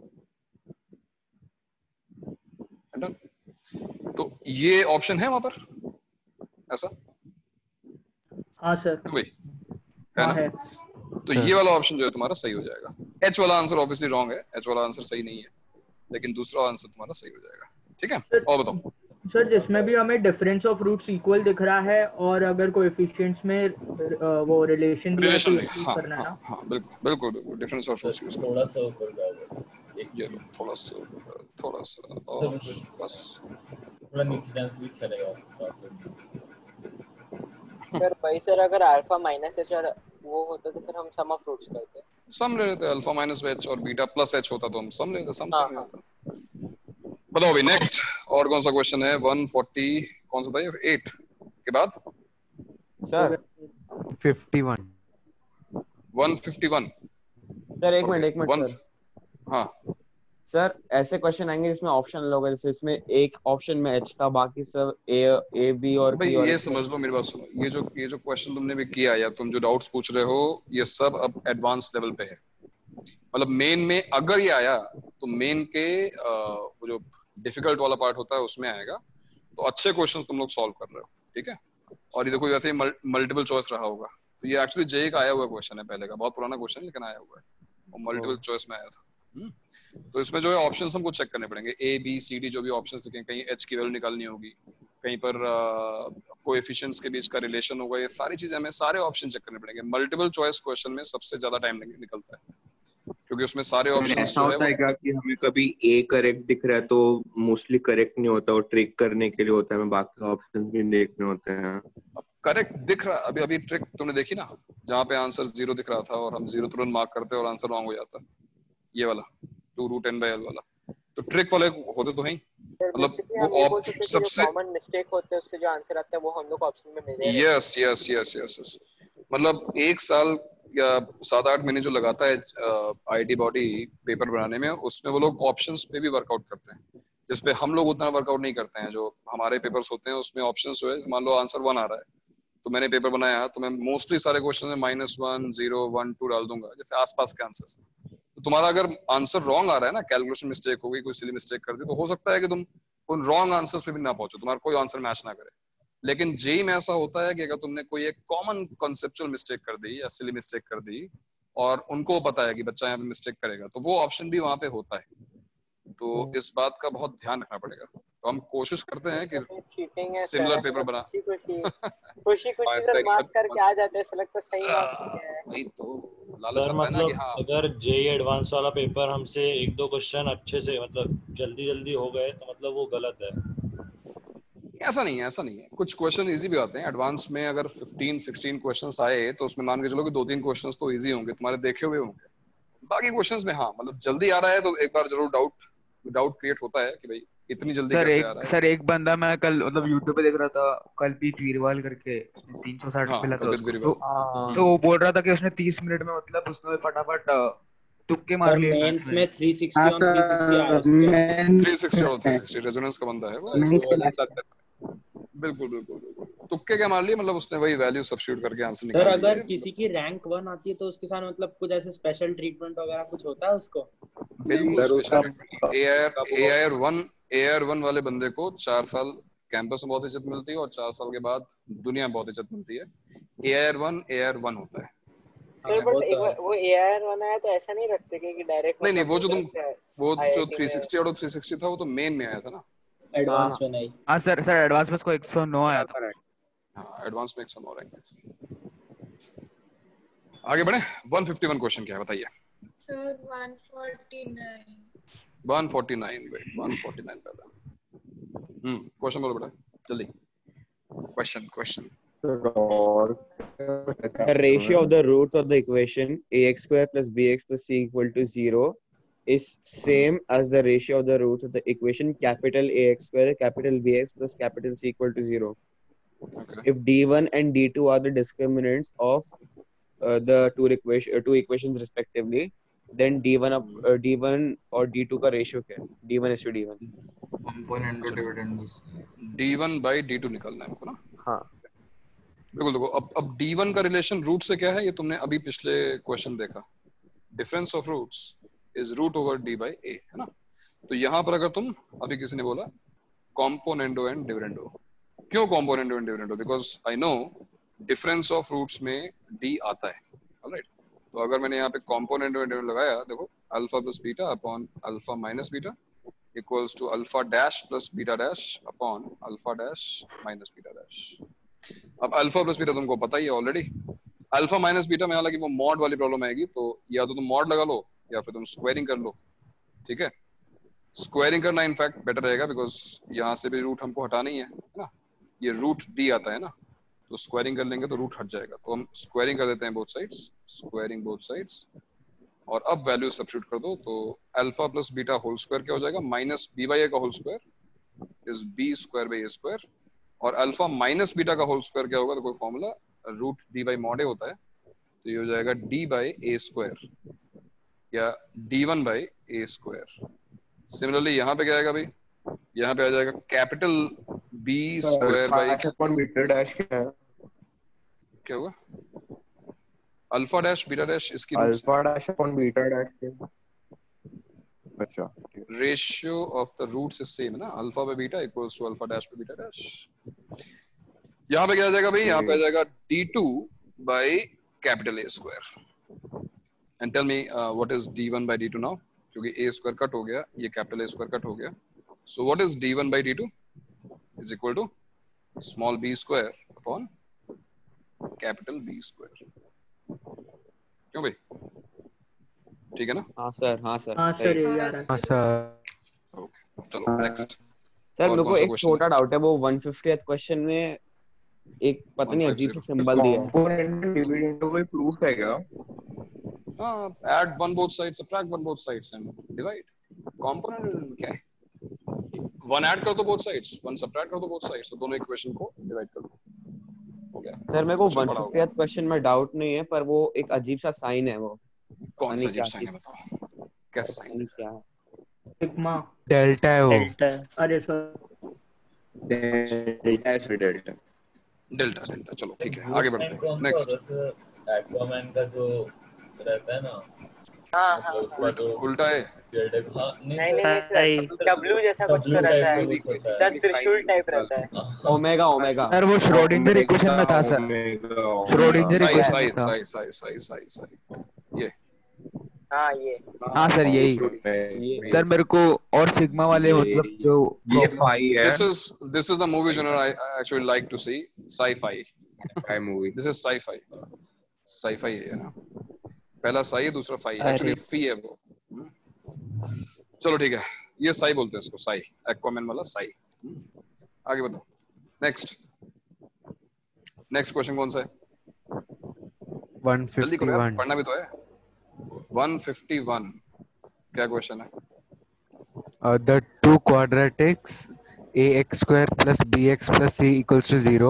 तो ये ऑप्शन है वहां पर ऐसा? हाँ सर, भाई है हाँ ना? है। तो ये वाला ऑप्शन जो है तुम्हारा सही हो जाएगा। एच वाला आंसर ऑब्वियसली रॉन्ग है, एच वाला आंसर सही नहीं है, लेकिन दूसरा आंसर तुम्हारा सही हो जाएगा। ठीक है, और बताओ सर, जिसमें भी हमें डिफरेंस ऑफ रूट्स इक्वल दिख रहा है और अगर कोएफिशिएंट्स में वो रिलेशन दिया है तो रिलेशन यूज हाँ करना है हाँ ना? हाँ बिल्कुल बिल्कुल बिल्कुल डिफरेंस ऑफ रूट्स यूज थोड़ा सा ऊपर जाओ, ये लो, थोड़ा सा थोड़ा सा और बस थोड़ा नीचे जाने से भी चलेगा। सर भाई सर, अगर अल्फा माइनस एच और वो होता तो फिर हम सम ऑफ रूट्स करते। सम ले लेते, अल्फा माइनस एच और बीटा प्लस एच होता तो हम सम ले लेते, सम हाँ, सम होता। बताओ भाई नेक्स्ट और कौन सा क्वेश्चन है? वन फोर्टी कौन सा था ये? एट के बाद sir fifty one one fifty one. Sir एक मिनट एक मिनट सर। हाँ सर ऐसे क्वेश्चन आएंगे जिसमें ऑप्शन लोगे, जैसे इसमें एक ऑप्शन में एच था, बाकी सब ए ए बी और भाई पी और ये समझ लो, मेरी बात सुनो, ये जो ये जो क्वेश्चन तुमने भी किया या तुम जो डाउट्स पूछ रहे हो, ये सब अब एडवांस लेवल पे है। मतलब मेन में अगर ये आया तो मेन के आ, वो जो डिफिकल्ट वाला पार्ट होता है उसमें आएगा। तो अच्छे क्वेश्चन तुम लोग सॉल्व कर रहे हो, ठीक है? और ये देखो वैसे ही मल्टीपल चॉइस रहा होगा, तो ये एक्चुअली जेई का आया हुआ क्वेश्चन है, पहले का बहुत पुराना क्वेश्चन लेकिन आया हुआ है, और मल्टीपल चॉइस में आया था। तो इसमें जो है ऑप्शंस हमको चेक करने पड़ेंगे, ए बी सी डी जो भी ऑप्शंस दिखेंगे, कहीं एच की वैल्यू निकालनी होगी, कहीं पर कोएफिशिएंट्स के बीच का रिलेशन होगा, ये सारी चीजें हमें सारे ऑप्शन चेक करने पड़ेंगे। मल्टीपल चॉइस क्वेश्चन में सबसे ज्यादा टाइम निकलता है, क्योंकि उसमें सारे ऑप्शंस ऐसा जो होता है है क्या कि हमें कभी ए करेक्ट दिख रहा है तो मोस्टली करेक्ट नहीं होता, और ट्रिक करने के लिए होता है, हमें बाकी ऑप्शन भी देखने होते हैं। करेक्ट दिख रहा, अभी अभी ट्रिक तुमने देखी ना, जहाँ पे आंसर जीरो दिख रहा था और हम जीरो तुरंत मार्क करते और आंसर रॉन्ग हो जाता, ये वाला two root N by L वाला। तो ट्रिक वाले होते तो हैं, मतलब वो सबसे कॉमन मिस्टेक होते हैं, उससे जो आंसर आता है वो हम लोग ऑप्शन में मिल जाएगा। यस यस यस यस मतलब एक साल या सात आठ महीने जो लगाता है आईटी बॉडी पेपर बनाने में, उसमें वो लोग ऑप्शंस पे भी वर्कआउट करते हैं, जिसपे हम लोग उतना वर्कआउट नहीं करते हैं। जो हमारे पेपर्स होते हैं उसमें ऑप्शंस जो है, मान लो आंसर वन आ रहा है, तो मैंने पेपर बनाया तो मैं मोस्टली सारे क्वेश्चन में minus one zero one two डाल दूंगा, जैसे आसपास के आंसर। तो तुम्हारा अगर आंसर रॉन्ग आ रहा है ना, कैलकुलेशन मिस्टेक हो गई, कोई सिली मिस्टेक कर दी, तो हो सकता है कि तुम उन रॉन्ग आंसर्स पे भी ना पहुंचो, तुम्हारा कोई आंसर मैच ना करे। लेकिन जेई में ऐसा होता है कि अगर तुमने कोई एक कॉमन कॉन्सेप्चुअल मिस्टेक कर दी या सिली मिस्टेक कर दी, और उनको पता है कि बच्चा यहाँ पे मिस्टेक करेगा, तो वो ऑप्शन भी वहां पे होता है। तो इस बात का बहुत ध्यान रखना पड़ेगा। तो हम कोशिश करते हैं कि सिमिलर पेपर बना, खुशी खुशी सर मार्क करके आ जाते हैं, ऐसा लगता है सही मार्क है। वही तो सर मतलब हाँ। अगर जेई एडवांस वाला पेपर हमसे एक दो क्वेश्चन अच्छे से मतलब जल्दी जल्दी हो गए तो मतलब वो गलत है। ऐसा नहीं है, ऐसा नहीं है, कुछ क्वेश्चन इजी भी आते हैं एडवांस में। अगर फिफ्टीन सिक्सटीन क्वेश्चंस आए तो उसमें मान के चलो कि दो तीन क्वेश्चंस तो इजी होंगे, तुम्हारे देखे हुए होंगे। बाकी क्वेश्चंस में हाँ मतलब जल्दी आ रहा है तो एक बार जरूर डाउट डाउट क्रिएट होता है कि भाई इतनी जल्दी सर कैसे एक आ रहा है। सर एक बंदा मैं कल मतलब यूट्यूब पे देख रहा था, कल्पित वीरवाल करके, उसने तीन सौ साठ हाँ, मिला था कल्पित उसको। वीरवाल। तो, तो वो बोल रहा था कि उसने तीस मिनट में मतलब उसने फटाफट अ, तुक्के मार सर लिए मेंस मैथ्स में में। Three sixty on three sixty आया उसके। थ्री सिक्सटी और थ्री सिक्सटी रेजोनेंस का बंदा है वो, मेंस तो के वो लास्ट बिल्कुल बिल्कुल बिल्कुल तुक्के क्या मार लिए, मतलब उसने वही वैल्यू सब्स्टिट्यूट करके आंसर सर निकाल अगर दिया। किसी की रैंक वन आती है तो उसके साथ मतलब कुछ ऐसे स्पेशल ट्रीटमेंट वगैरह कुछ होता है उसको? बिल्कुल special treatment. AR AR one AR one वाले बंदे को चार साल कैंपस में बहुत इज्जत मिलती है और चार साल के बाद दुनिया में बहुत इज्जत मिलती है। एआर वन एआर वन होता है। सर बट एक बार वो एआर वन आया तो ऐसा नहीं रखते कि डायरेक्ट नहीं नहीं, वो जो तुम वो जो आईआईटी थ्री में sixty out of three sixty था वो तो मेन में आया था ना। एडवांस में नहीं। हाँ सर सर एडवांस में उसको एक सौ नौ आया था। हाँ एडवांस में एक सौ नौ रैंक। आगे बढ़े, वन फिफ्टी वन क्वेश्चन क्या है बताइए। Sir one forty nine. One forty nine wait one forty nine पहले। हम्म क्वेश्चन बोलो बेटा जल्दी। Question question The ratio of the roots of the equation ax square plus bx plus c equal to zero is same as the ratio of the roots of the equation capital Ax square capital Bx plus capital C equal to zero. Okay. If d one and d two are the discriminants of uh, the two equation uh, two equations respectively, then d one of uh, d one or d two का ratio क्या है? d one is to d one. Component और dividend d one by d two निकालना है हमको ना। हाँ बिल्कुल देखो, अब अब d वन का रिलेशन रूट से क्या है ये तुमने अभी पिछले क्वेश्चन देखा। Difference of roots is root over d by a है ना। तो यहाँ पर अगर तुम अभी किसी ने बोला कॉम्पोनेंडो एंड डिविडेंडो, क्यों componendo and dividendo? Because I know difference of roots में d आता है। ऑलराइट, तो अगर मैंने यहाँ पे कॉम्पोनेंडो एंड डिविडेंडो लगाया, देखो alpha plus beta upon alpha minus beta equals to alpha dash plus beta dash upon alpha dash minus beta dash. अब अल्फा प्लस बीटा तुमको पता ही है ऑलरेडी। अल्फा माइनस बीटा में हालांकि वो मॉड वाली प्रॉब्लम आएगी, तो या तो तुम मॉड लगा लो या फिर तुम स्क्वायरिंग कर लो। ठीक है, स्क्वायरिंग करना इनफैक्ट बेटर रहेगा बिकॉज यहाँ से भी रूट हमको हटाना ही है ना। ये रूट डी आता है ना, तो स्क्वायरिंग कर लेंगे तो रूट हट जाएगा। तो हम स्क्वायरिंग कर देते हैं both sides, squaring both sides, और अब वैल्यू सब्स्टिट्यूट कर दो। तो alpha plus beta whole square क्या हो जाएगा? माइनस बी बाई ए का whole square is B square by A square, और अल्फा माइनस बीटा का होल स्क्वायर क्या होगा? तो कोई formula root D by mod A होता है, तो ये हो जाएगा डी बाई ए स्क्वायर या D one by A square. Similarly यहाँ पे क्या आएगा भाई? यहाँ पे आ जाएगा capital B square by beta dash क्या है? क्या होगा? अल्फा डैश बीटा डैश इसकी alpha dash upon beta dash क्या? अच्छा, ratio of the roots is same है ना, alpha by beta equals to alpha dash by beta dash. यहाँ पे क्या आ जाएगा भाई? यहाँ पे आ जाएगा D two by capital A square. And tell me what is D one by D two now, क्योंकि ए स्क्वायर कट हो गया, ये कैपिटल ए स्क्वायर कट हो गया। So what is D one by D two is equal to small B square upon capital B square. क्यों भाई? ठीक है ना? हाँ सर हाँ सर हाँ सर ये यार हाँ सर। ओके चलो नेक्स्ट। सर और मेरे कौन को सा एक क्वेश्चन छोटा डाउट है, वो वन फिफ्टियथ क्वेश्चन में एक पता नहीं अजीब सा सिंबल दिया है। कंपोनेंट डिविडेंड कोई प्रूफ है क्या? हाँ, add one both sides, subtract one both sides and divide. Component क्या है? One add कर दो both sides, one subtract कर दो both sides, तो दोनों इक्वेशन को डिवाइड कर दो। हो गया। सर मेरे को Question वन पढ़ा होगा। फिफ्टियथ क्वेश्चन में डाउट नहीं है, पर वो एक अजीब सा साइन है वो। कौन सा नहीं अजीब क्या साइन है बताओ? कैसा साइन? नहीं क्या है? सिग्मा डेल्टा है वो। डेल्टा अरे सर डेल्टा से डेल्टा डेल्टा डेल्टा चलो ठीक है आगे बढ़ते हैं। नेक्स्ट एक्वामैन का जो रहता है ना, हाँ हाँ उसका जो उल्टा है। नहीं नहीं सर डब्ल्यू जैसा कुछ तो रहता है, सर त्रिशूल टाइप रहता है। ओमेगा ओमेगा सर वो श्रोडिंगर इक्वेशन में था sir, Schrodinger psi equation psi में था। साई साई साई साई साई ये हाँ ये हाँ सर यही सर मेरे को, और सिग्मा वाले मतलब जो ये फाई है। This is this is the movie genre I I actually like to see, sci-fi. Fi movie. This is sci-fi. Sci-fi है ना, पहला साई है दूसरा फाई, एक्चुअली फी है वो। चलो ठीक है, ये साई बोलते हैं इसको, साई एक्वामैन वाला साई। आगे बताओ। नेक्स्ट नेक्स्ट क्वेश्चन कौन सा है? one जल्दी करो यार, fifty-one. पढ़ना भी तो है। one fifty-one क्या क्वेश्चन है? Uh, the two quadratics ax square plus bx plus c equals to zero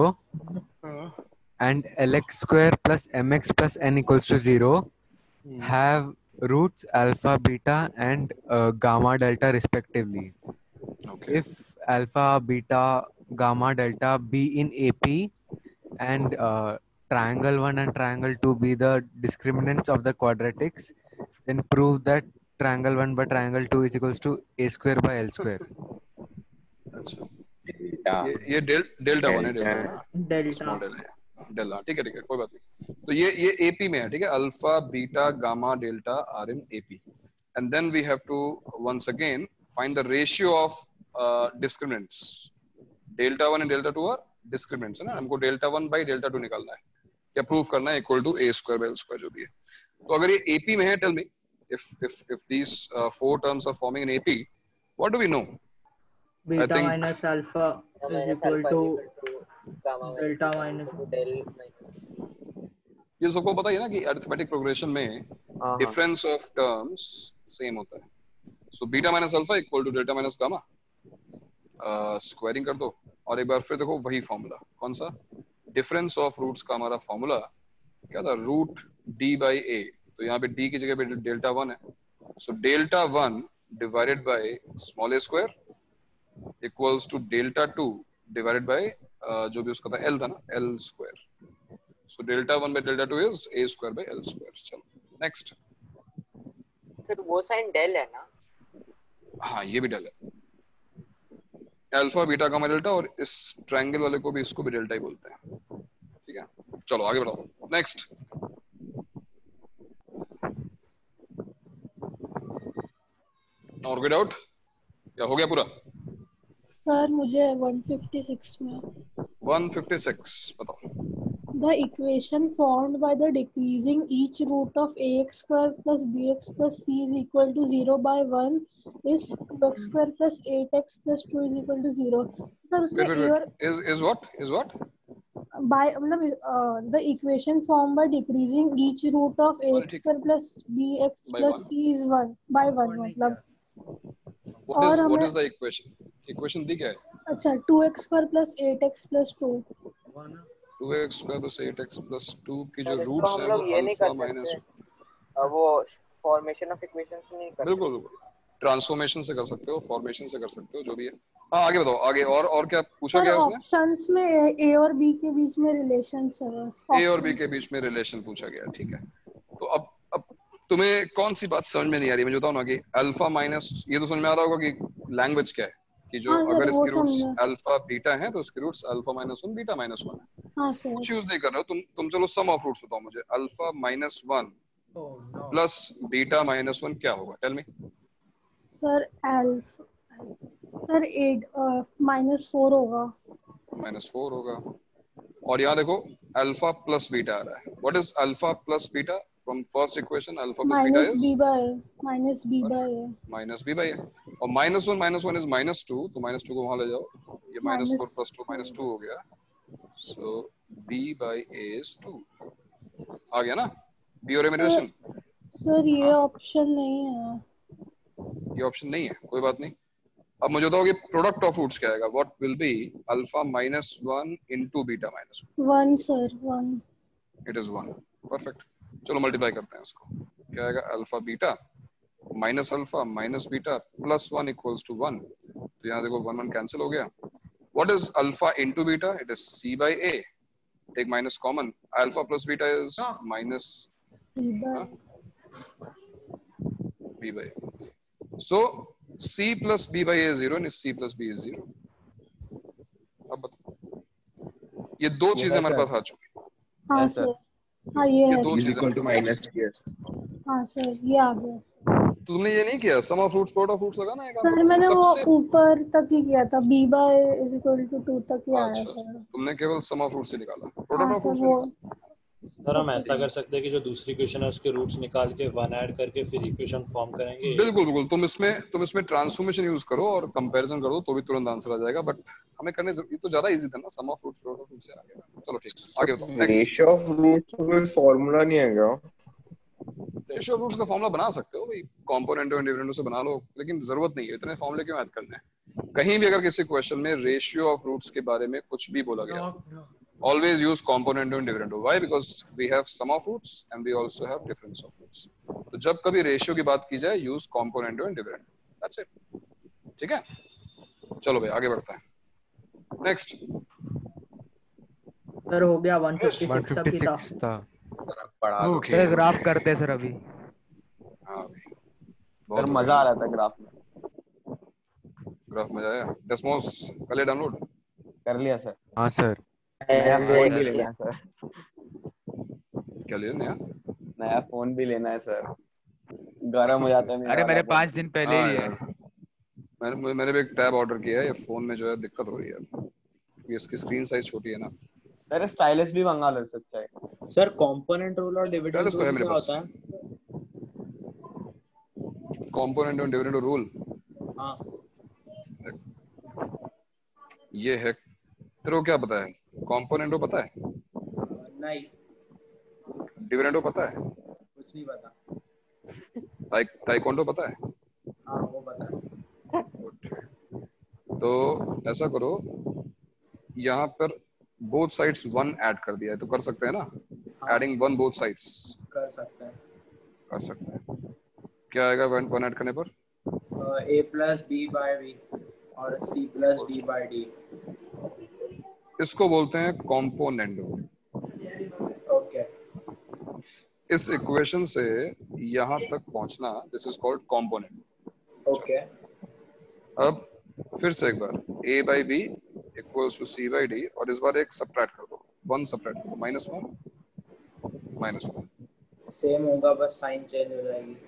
and lx square plus mx plus n equals to zero have roots alpha, beta and uh, gamma delta respectively. Okay. If alpha, beta, gamma, delta be in A P and uh, triangle one and triangle two be the discriminants of the quadratics, then prove that triangle one by triangle two is equals to a square by l square. अच्छा ये ये डेल डेल्टा वन है, डेल्टा ना, डेल्टा स्मॉल डेल्टा है, डेल्टा, ठीक है ठीक है कोई बात नहीं। तो ये ये एपी में है, ठीक है, alpha beta gamma delta are in AP and then we have to once again find the ratio of discriminants. Delta one and delta two are discriminants है ना, हमको delta one by delta two निकालना है या प्रूव करना है equal to A square by L square जो भी है। तो अगर ये एपी में है, tell me if if if these uh, four terms are forming an A P, what do we know? Beta I think minus alpha is minus equal alpha to is equal to gamma delta minus del minus ये सबको पता ही ना कि अरिथमेटिक प्रोग्रेशन में डिफरेंस ऑफ टर्म्स सेम होता है। So beta minus alpha equal to delta minus gamma, squaring कर दो और एक बार फिर देखो वही फॉर्मूला, कौन सा? डिफरेंस ऑफ रूट्स का हमारा फॉर्मूला क्या था? रूट डी बाई ए। तो यहाँ पे d की जगह पे डेल्टा वन है, so delta one divided by small A square equals to delta two divided by जो भी उसका था l था ना, l square. So delta one by delta two is a square by l square. चलो नेक्स्ट। सर वो साइन डेल है ना? हाँ ये भी डेल है, अल्फा बीटा गामा डेल्टा, और इस ट्रायंगल वाले को भी, इसको भी डेल्टा ही बोलते हैं, ठीक है। चलो आगे बढ़ाओ, नेक्स्ट। और कोई डाउट या हो गया पूरा? सर मुझे one fifty-six में one fifty-six बताओ। the equation formed by the decreasing each root of ax square plus bx plus c is equal to zero by one is two x square plus eight x plus two is equal to zero. Sir उसमें wait, wait, a wait. और is is what is what by मतलब uh, the equation formed by decreasing each root of ax square plus bx By plus one. c is one by one मतलब what is और what हमें is the equation? equation दी क्या है? अच्छा two x square plus eight x plus two two x square plus eight x plus two की जो सर, इसको रूट्स हम हैं लोग वो ये नहीं अल्फा कर माइनस, सकते, अब वो फॉर्मेशन ऑफ इक्वेशंस नहीं कर बिल्कुल बिल्कुल ट्रांसफॉर्मेशन से कर सकते हो, फॉर्मेशन से कर सकते हो, जो भी है। हाँ आगे बताओ, आगे और और क्या पूछा सर गया उसने? ऑप्शंस में a और b के बीच में रिलेशन है बस। ए और बी के बीच में रिलेशन पूछा गया, ठीक है। तो अब अब तुम्हें कौन सी बात समझ में नहीं आ रही? मैं बताऊं ना कि अल्फा माइनस, ये तो समझ में आ रहा होगा कि लैंग्वेज क्या है, कि जो हाँ सर, अगर वो इसकी रूट्स समझा। अल्फा बीटा हैं तो इसकी roots alpha minus one beta minus one है। हाँ सर। कुछ यूज नहीं कर रहे हो तुम तुम चलो सम ऑफ रूट्स बताओ मुझे। Alpha minus one plus beta minus one क्या होगा? Tell me. Sir alpha sir eight minus four होगा। माइनस फोर होगा। और यहाँ देखो अल्फा प्लस बीटा आ रहा है। What is alpha plus beta? From first equation alpha plus beta minus is B by minus B by minus B by, और minus one minus one is minus two, तो माइनस टू को वहां ले जाओ, ये minus four plus two minus two हो गया, so b by a is two. आ गया ना b और a में रिलेशन? सर ये ऑप्शन नहीं है। ये ऑप्शन नहीं है, कोई बात नहीं। अब मुझे बताओ कि प्रोडक्ट ऑफ रूट्स क्या आएगा? What will be alpha minus one into beta minus one sir one. It is one. Perfect. चलो मल्टीप्लाई करते हैं इसको। क्या आएगा? Alpha beta minus alpha minus beta plus one equals to one. तो यहाँ देखो वन वन कैंसिल हो गया। What is alpha into beta? It is C by A. Take minus common, alpha plus beta is minus b by a. So c plus b by a is zero and c plus b is zero. अब बताओ, ये दो चीजें हमारे पास आ चुकी। हाँ सर, हाँ ये है। दो चीजें to minus yes. हाँ सर ये आ गया। तुमने ये नहीं किया sum of roots product of roots लगाना है? सर मैंने वो ऊपर तक ही किया था, b by is equal to two तक ही आया अच्छा, था। तुमने केवल सम ऑफ रूट्स से निकाला, प्रोडक्ट ऑफ रूट्स वो सर हम ऐसा कर सकते हैं कि जो दूसरी इक्वेशन है उसके रूट्स निकाल के वन ऐड करके फिर इक्वेशन फॉर्म करेंगे। बिल्कुल बिल्कुल, तुम इसमें तुम इसमें ट्रांसफॉर्मेशन यूज करो और कंपैरिजन कर दो तो भी तुरंत आंसर आ जाएगा, बट हमें करने ये तो ज्यादा इजी था ना, sum of roots product of roots से आ गया। चलो ठीक, आगे बताओ नेक्स्ट। रेशियो ऑफ रूट्स कोई फार्मूला नहीं है क्या? रेशियो ऑफ रूट्स का फार्मूला बना सकते हो भाई, कंपोनेंटो एंड डिविडेंडो से बना लो, लेकिन जरूरत नहीं है, इतने फार्मूले क्यों याद करने हैं। कहीं भी अगर किसी क्वेश्चन में रेशियो ऑफ रूट्स के बारे में कुछ भी बोला गया, always use componendo and dividendo. Why? Because we have sum of roots and we also have difference of roots. तो जब कभी रेशियो की बात की जाए, use componendo and dividendo. That's it. ठीक है? चलो भाई आगे बढ़ते हैं। Next. सर हो गया one fifty-six one fifty-six था। ओके ग्राफ करते हैं सर अभी। हाँ भाई। सर मजा आ रहा था ग्राफ में। ग्राफ मजा आया। डेस्मोस कर लिया डाउनलोड? कर लिया सर। हाँ सर। नया फोन भी लेना है सर। क्या लेना नया? नया फोन भी लेना है सर, गर्म हो जाता है मेरा। अरे मेरे पाँच दिन पहले ही है। मैंने मैंने भी एक टैब ऑर्डर किया है, ये फोन में जो है दिक्कत हो रही है क्योंकि इसकी स्क्रीन साइज छोटी है ना। सर स्टाइलिश भी मंगा लो सकता है सर। कंपोनेंट रूल और डिविडेंड रूल क्या होता है? कंपोनेंट और डिविडेंड रूल हाँ ये है। तेरे को क्या पता है? कंपोनेंटो पता है? नहीं। डिविडेंडो पता है? कुछ नहीं पता। ताइ ताइक्वांडो पता है? हाँ वो पता है। तो ऐसा करो, यहाँ पर बोथ साइड्स वन ऐड कर दिया है तो कर सकते हैं ना? एडिंग वन बोथ साइड्स कर सकते हैं। कर सकते हैं। क्या आएगा वन वन ऐड करने पर? A plus B by V और C plus D by D. इसको बोलते हैं कॉम्पोनेंडो। ओके। इस इक्वेशन से यहाँ तक पहुंचना, this is called componendo. Okay. अब फिर से एक बार a by B equals to C by D, और इस बार एक सबट्रैक्ट कर दो, वन सबट्रैक्ट कर दो, minus one minus one. Same होगा बस साइन चेंज हो जाएगी।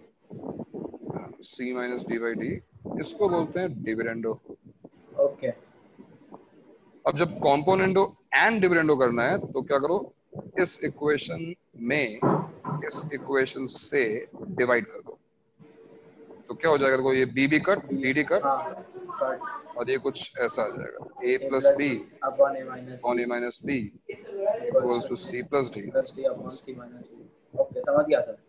c minus D by D, इसको बोलते हैं डिविडेंडो। ओके। अब जब कॉम्पोनेंडो एंड डिविडेंडो करना है तो क्या करो, इस इक्वेशन में इस इक्वेशन से डिवाइड कर दो, तो क्या हो जाएगा? देखो ये b भी कट, d d कट, और ये कुछ ऐसा आ जाएगा a plus B upon a minus upon a minus b equals to c plus d plus d upon c minus d। Okay समझ गया सर।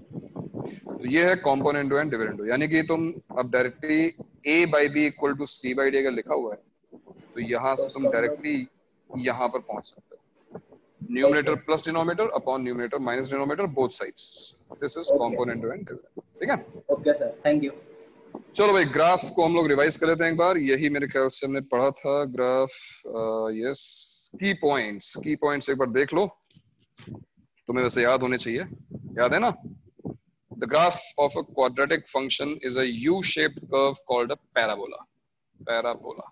तो ये है कॉम्पोनेंडो एंड डिविडेंडो, यानी कि तुम अब directly a by B equal to c by D अगर लिखा हुआ है तो यहाँ से तुम डायरेक्टली यहाँ पर पहुंच सकते हो। Numerator plus denominator upon numerator minus denominator both sides, this is componendo and dividendo. ठीक है? Okay sir, thank you. चलो भाई ग्राफ को हम लोग रिवाइज कर लेते हैं एक बार। यही मेरे ख्याल से हमने पढ़ा था graph. Yes, key points key points एक बार देख लो, तुम्हें वैसे याद होने चाहिए, याद है ना? The graph of a quadratic function is a U shaped curve called a parabola. Parabola.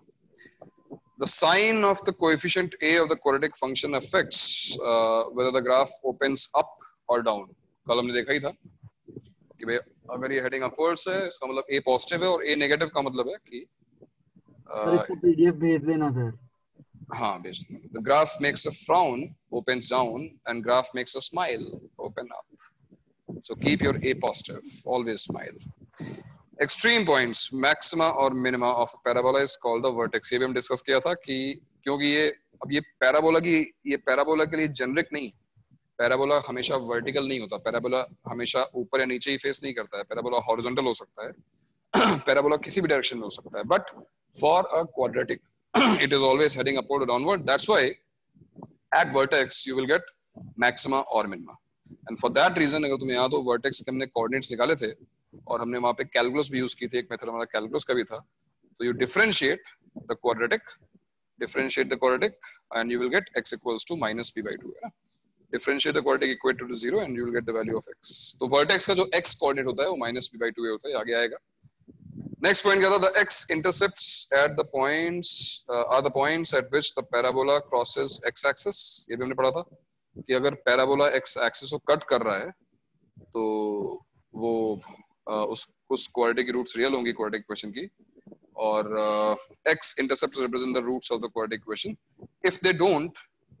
The sign of the coefficient a of the quadratic function affects uh, whether the graph opens up or down. कल हमने देखा ही था कि भाई अगर ये हेडिंग अपवर्ड्स है इसका मतलब a पॉजिटिव है, और a नेगेटिव का मतलब है कि सर इसको पीडीएफ भेज देना सर। हाँ भेज देना। The graph makes a frown, opens down, and graph makes a smile, open up. So keep your a positive, always smile. Extreme points maxima और minima of parabola is called the vertex. ये भी हम डिस्कस किया था कि क्योंकि ये अब ये पैराबोला की ये पैराबोला के लिए जेनरिक नहीं, पैराबोला हमेशा वर्टिकल नहीं होता, पैराबोला हमेशा ऊपर या नीचे ही फेस नहीं करता है, पैराबोला हॉरिजॉन्टल हो सकता है, पैराबोला किसी भी डायरेक्शन में हो सकता है, but for a quadratic it is always heading upward और downward. That's why at vertex you will get maxima और minima, and for that reason अगर तुम्हें याद हो वर्टेक्स के हमने कोऑर्डिनेट्स निकाले थे और हमने वहां पे कैलकुलस भी यूज की थी, एक मेथड हमारा कैलकुलस का भी था। तो you differentiate the quadratic, differentiate the quadratic and you will get x equals to minus b by two, है ना? Differentiate the quadratic equated to zero and you will get the value of x। तो वर्टेक्स का जो x कोऑर्डिनेट होता है वो माइनस b बाई टू होता है, आगे आएगा। नेक्स्ट पॉइंट क्या था? The x intercepts at the points are the points at which the parabola crosses x axis. ये भी हमने पढ़ा था कि अगर पैराबोला x एक्सिस को कट कर रहा है तो वो Uh, उस उस क्वाड्रेटिक की रूट्स रियल होंगी क्वाड्रेटिक इक्वेशन की, और uh, x intercept represent the roots of the quadratic equation. If they don't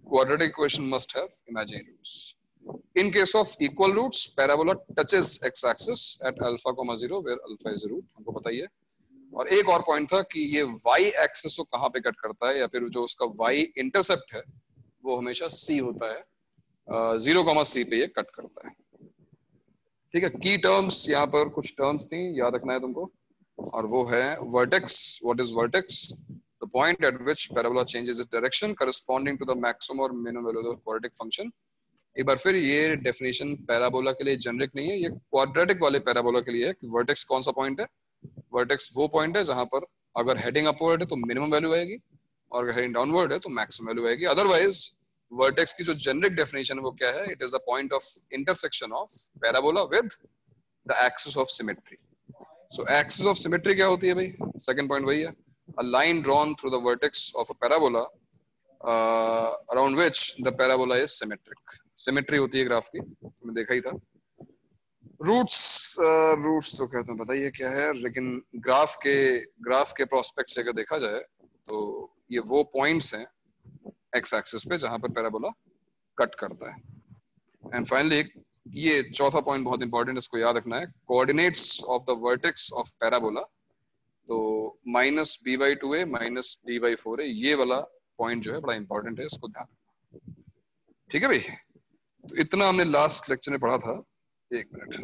quadratic equation must have imaginary roots. In case of equal roots, parabola touches x-axis at alpha comma zero, where alpha is a root. हमको पता ही है. और एक और पॉइंट था कि ये y-axis को कहाँ पे कट करता है, या फिर जो उसका y-इंटरसेप्ट है वो हमेशा c होता है. जीरो कॉमा सी पे ये कट करता है. ठीक है. की टर्म्स यहाँ पर कुछ टर्म्स थी, याद रखना है तुमको, और वो है vertex. What is vertex? The point at which parabola changes its direction corresponding to the maximum और minimum value of quadratic function. एक बार फिर ये डेफिनेशन पैराबोला के लिए जेनरिक नहीं है, ये क्वाड्रेटिक वाले पैराबोला के लिए है कि वर्टेक्स कौन सा पॉइंट है. वर्टेक्स वो पॉइंट है जहां पर अगर हेडिंग अपवर्ड है तो मिनिमम वैल्यू आएगी, और अगर हेडिंग डाउनवर्ड है तो मैक्सिमम वैल्यू आएगी. अदरवाइज वर्टेक्स की जो जेनरिक डेफिनेशन है वो क्या है? It is the point of intersection of parabola with the axis of symmetry. So axis of symmetry क्या होती है भाई? सेकंड पॉइंट वही है, a line drawn through the vertex of a parabola around which the parabola is symmetric. Symmetry होती है ग्राफ की, मैंने देखा ही था. रूट्स रूट्स तो कहते हैं बताइए क्या है, लेकिन ग्राफ के ग्राफ के प्रोस्पेक्ट से अगर देखा जाए तो ये वो पॉइंट्स हैं एक्स एक्सिस पे जहां पर पैराबोला कट करता है. एंड फाइनली ये चौथा पॉइंट बहुत इंपॉर्टेंट, इसको याद रखना है. Coordinates of the vertex of parabola, तो minus B by two A minus D by four है, ये वाला पॉइंट जो है बड़ा इंपॉर्टेंट है, इसको ध्यान रखना. ठीक है भाई. तो इतना हमने लास्ट लेक्चर में पढ़ा था. एक मिनट.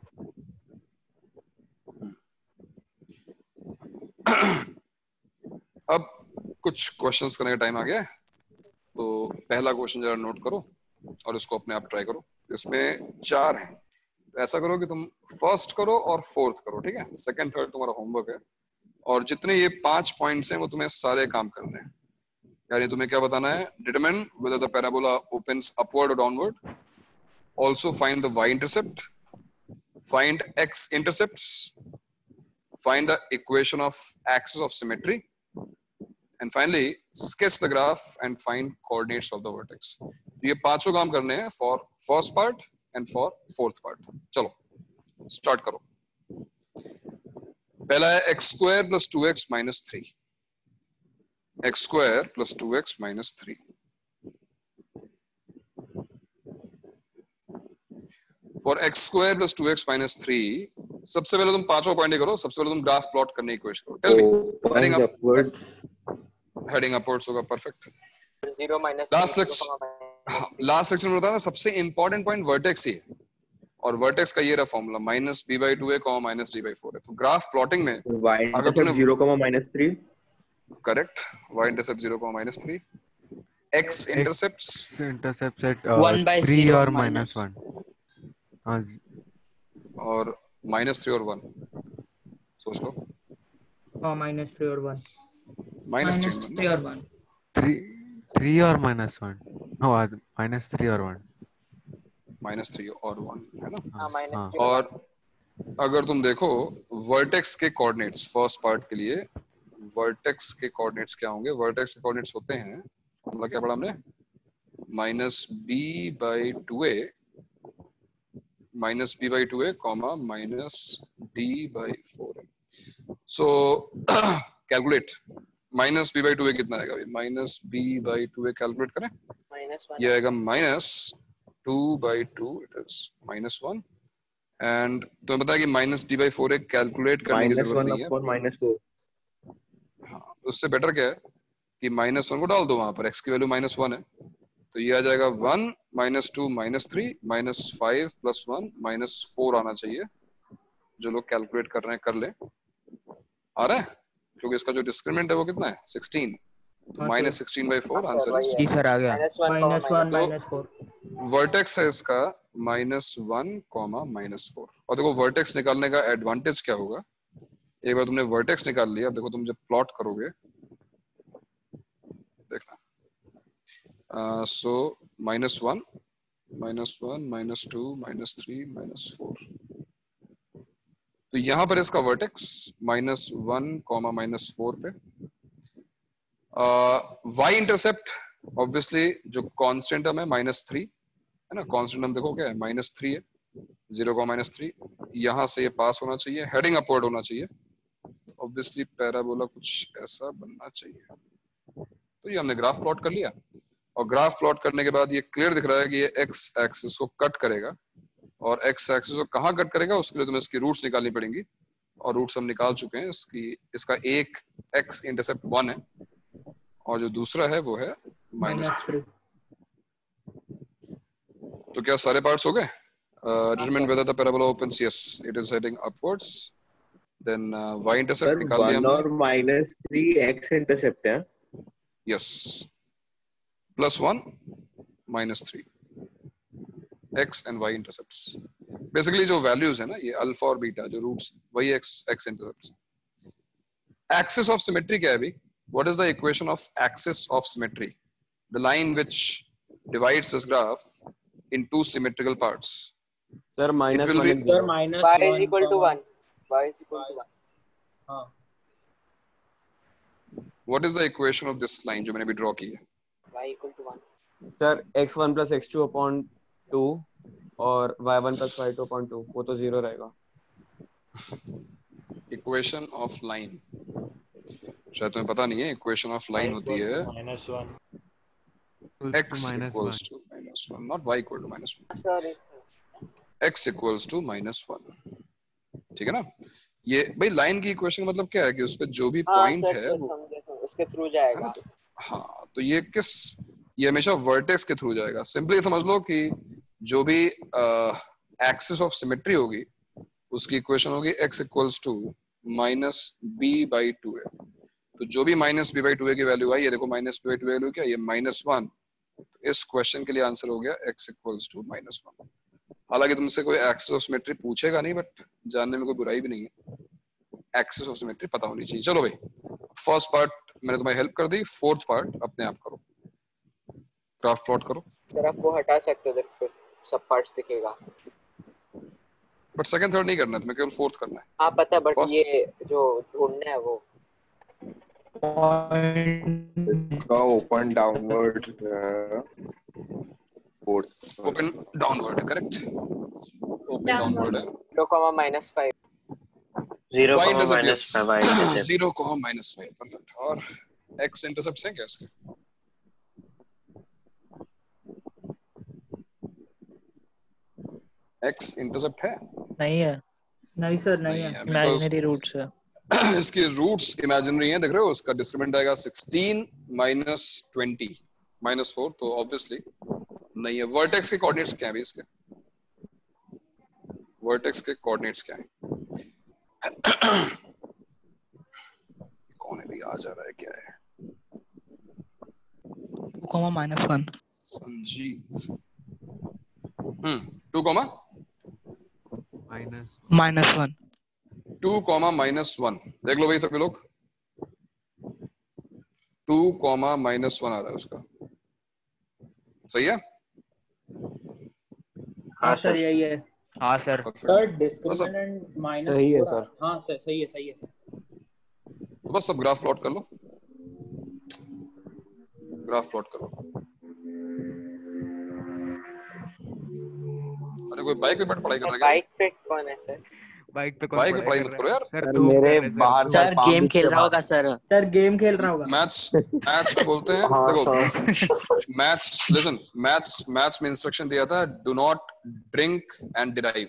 अब कुछ क्वेश्चंस करने का टाइम आ गया. तो पहला क्वेश्चन जरा नोट करो और इसको अपने आप ट्राई करो. इसमें चार हैं, तो ऐसा करो कि तुम फर्स्ट करो और फोर्थ करो. ठीक है. सेकंड थर्ड तुम्हारा होमवर्क है, और जितने ये पांच पॉइंट्स हैं वो तुम्हें सारे काम करने हैं. यानी तुम्हें क्या बताना है? Determine whether the parabola opens upward or downward. Also find the y-intercept. Find x-intercepts. Find the equation of axis of symmetry. And finally, sketch the graph and find coordinates of the vertex. ये पांचों काम करने हैं for first part and for fourth part. चलो start करो. पहला है x square plus two x minus three. x square plus two x minus three. For x square plus two x minus three, सबसे पहले तुम पांचों पॉइंट करो. सबसे पहले तुम ग्राफ प्लॉट करने की कोशिश करो. Tell me. Heading upwards. Heading upwards होगा. Perfect. Zero minus. Last section. Last section में बताया सबसे इंपॉर्टेंट पॉइंट वर्टेक्स ही है, और वर्टेक्स का ये रहा formula minus B by two A comma minus D by four है. तो ग्राफ प्लॉटिंग में अगर तुमने zero comma minus three, correct, Y intercept zero comma minus three, X intercepts intercept at three और माइनस वन, और माइनस थ्री और वन. सोच लो. हाँ माइनस थ्री और वन. माइनस थ्री और वन. थ्री थ्री और minus one. No minus three और वन. माइनस थ्री और वन है ना. हाँ माइनस. और अगर तुम देखो वर्टेक्स के कोऑर्डिनेट्स फर्स्ट पार्ट के लिए, वर्टेक्स के कोऑर्डिनेट्स क्या होंगे? वर्टेक्स के कोऑर्डिनेट्स होते हैं, फॉर्मूला क्या पढ़ा हमने? Minus B by two A minus B by two A comma minus D by four. So calculate. Minus B by two A कितना आएगा? Minus B by two A calculate करें. Minus one. ये आएगा minus two by two, it is minus one. And तुम्हें पता है कि minus D by four A calculate करने की जरूरत नहीं है. Minus four. हाँ, उससे बेटर क्या है कि माइनस वन को डाल दो वहां पर. एक्स की वैल्यू माइनस वन है, तो ये आ जाएगा one minus two minus three minus five plus one minus four आना चाहिए. जो लोग कैलकुलेट कर रहे हैं कर ले. आ रहा है? क्योंकि इसका जो डिस्क्रिमिनेंट है वो कितना है? सिक्सटीन. तो minus sixteen by four answer है. जी सर आ गया. Minus one minus four. Vertex है इसका minus one comma minus four. और देखो वर्टेक्स निकालने का एडवांटेज क्या होगा? एक बार तुमने वर्टेक्स निकाल लिया, अब देखो तुम जब प्लॉट करोगे देखना. So minus one minus one minus two minus three minus four. तो यहां पर इसका vertex minus one comma minus four पे. वाई इंटरसेप्ट ऑब्वियसली जो कांस्टेंट टर्म है माइनस थ्री है ना. कांस्टेंट टर्म देखो क्या है? माइनस थ्री है. Zero comma minus three. यहाँ से ये पास होना चाहिए, हेडिंग अपवर्ड होना चाहिए. ऑब्वियसली पैराबोला कुछ ऐसा बनना चाहिए. तो ये हमने ग्राफ प्लॉट कर लिया, और ग्राफ प्लॉट करने के बाद ये क्लियर दिख रहा है कि ये एक्स एक्सिस को कट करेगा, और एक्स एक्सिस को कहाँ कट करेगा उसके लिए तुम्हें इसकी रूट्स निकालनी पड़ेंगी, और रूट्स हम निकाल चुके हैं। इसकी इसका एक एक्स इंटरसेप्ट वन है और जो दूसरा है वो है माइनस थ्री। तो क्या सारे पार्ट्स हो गए? Determine whether the parabola opens, yes it is heading upwards. Then y intercept निकाल लिया हमने, और माइनस थ्री एक्स इंटरसेप्ट है, yes, plus one minus three x and y intercepts. Basically जो वैल्यूज है ना ये अल्फा और बीटा जो रूट्स, वही x x intercepts. Axis of symmetry क्या है अभी? What is the equation of axis of symmetry? The line which divides this graph in two symmetrical parts. Sir minus will one be- is zero. Minus y is equal to one. y is equal to one. हाँ what is the equation of this line जो मैंने अभी ड्रॉ की है? y equal to one. Sir X one plus X two upon two और Y one plus Y two upon two, वो तो जीरो रहेगा। इक्वेशन ऑफ लाइन, शायद तुम्हें पता नहीं है, इक्वेशन ऑफ लाइन होती है minus one x equals to minus one, not y equal to minus one. Sorry. x equals to minus one, ठीक है ना? ये भाई लाइन की इक्वेशन मतलब क्या है कि उस पे जो भी हाँ पॉइंट सर है सर वो, समझे समझे, उसके थ्रू जाएगा। हाँ, तो ये किस, ये हमेशा वर्टेक्स के थ्रू जाएगा। सिंपली समझ लो कि जो भी एक्सिस ऑफ सिमेट्री होगी उसकी इक्वेशन होगी x equals to minus B by two A. तो जो भी minus B by two A की वैल्यू आई, ये देखो minus B by two A value क्या, ये माइनस वन। तो इस क्वेश्चन के लिए आंसर हो गया x equals to minus one. हालांकि तुमसे कोई एक्सिस ऑफ सिमेट्री पूछेगा नहीं, बट जानने में कोई बुराई भी नहीं है, एक्सिस ऑफ सिमेट्री पता होनी चाहिए। चलो भाई, फर्स्ट पार्ट मैंने तुम्हें हेल्प कर दी, फोर्थ पार्ट अपने आप करो, ग्राफ प्लॉट करो। सर आप वो हटा सकते हो, देख फिर सब पार्ट्स दिखेगा। बट सेकंड थर्ड नहीं करना है तुम्हें, केवल फोर्थ करना है। हाँ पता है, बट First- ये जो ढूंढना है वो इसका open downward fourth open downward, correct, open downward है। Zero comma minus five. Zero Y comma intercept, minus yes, five, y intercept. Zero comma minus five, perfect. और x इंटरसेप्ट है क्या इसके? x इंटरसेप्ट है? नहीं है, नहीं सर नहीं है, नहीं है, because- इमेजिनरी रूट्स है। इसके रूट्स इमेजिनरी हैं, देख रहे हो? उसका डिस्क्रिमिनेंट आएगा sixteen minus twenty minus four, तो ऑब्वियसली नहीं है। वर्टेक्स के कोऑर्डिनेट्स क्या है भी इसके? वर्टेक्स के कोऑर्डिनेट्स क्या है? कौन है भी आ जा रहा है, क्या है? Two comma minus one. Sanjeev, hmm two comma minus minus one. Two comma minus one, देख लो भाई सभी लोग, टू कॉमा माइनस वन आ रहा है उसका, सही है? हाँ सर यही है। हाँ सर। सर डिस्क्रिमिनेंट माइनस सही है सर। हाँ सर सही है सही है सर। तो बस सब ग्राफ प्लॉट कर लो, ग्राफ प्लॉट करो। अरे कोई बाइक पे बैठ पढ़ाई कर रहा है क्या? बाइक पे कौन है सर? बाइक पे कौन बाइक पे पढ़ाई पढ़ाई कर मत रहा करो है? यार। सर धूप मेरे कर रहे हैं, बाहर सर। सर गेम खेल रहा होगा सर। सर गेम खेल रहा होगा। मैथ्स मैथ्स में बोलते हैं, हाँ, देखो मैथ्स, लिसन, मैथ्स मैथ्स में इंस्ट्रक्शन दिया था, do not drink and derive.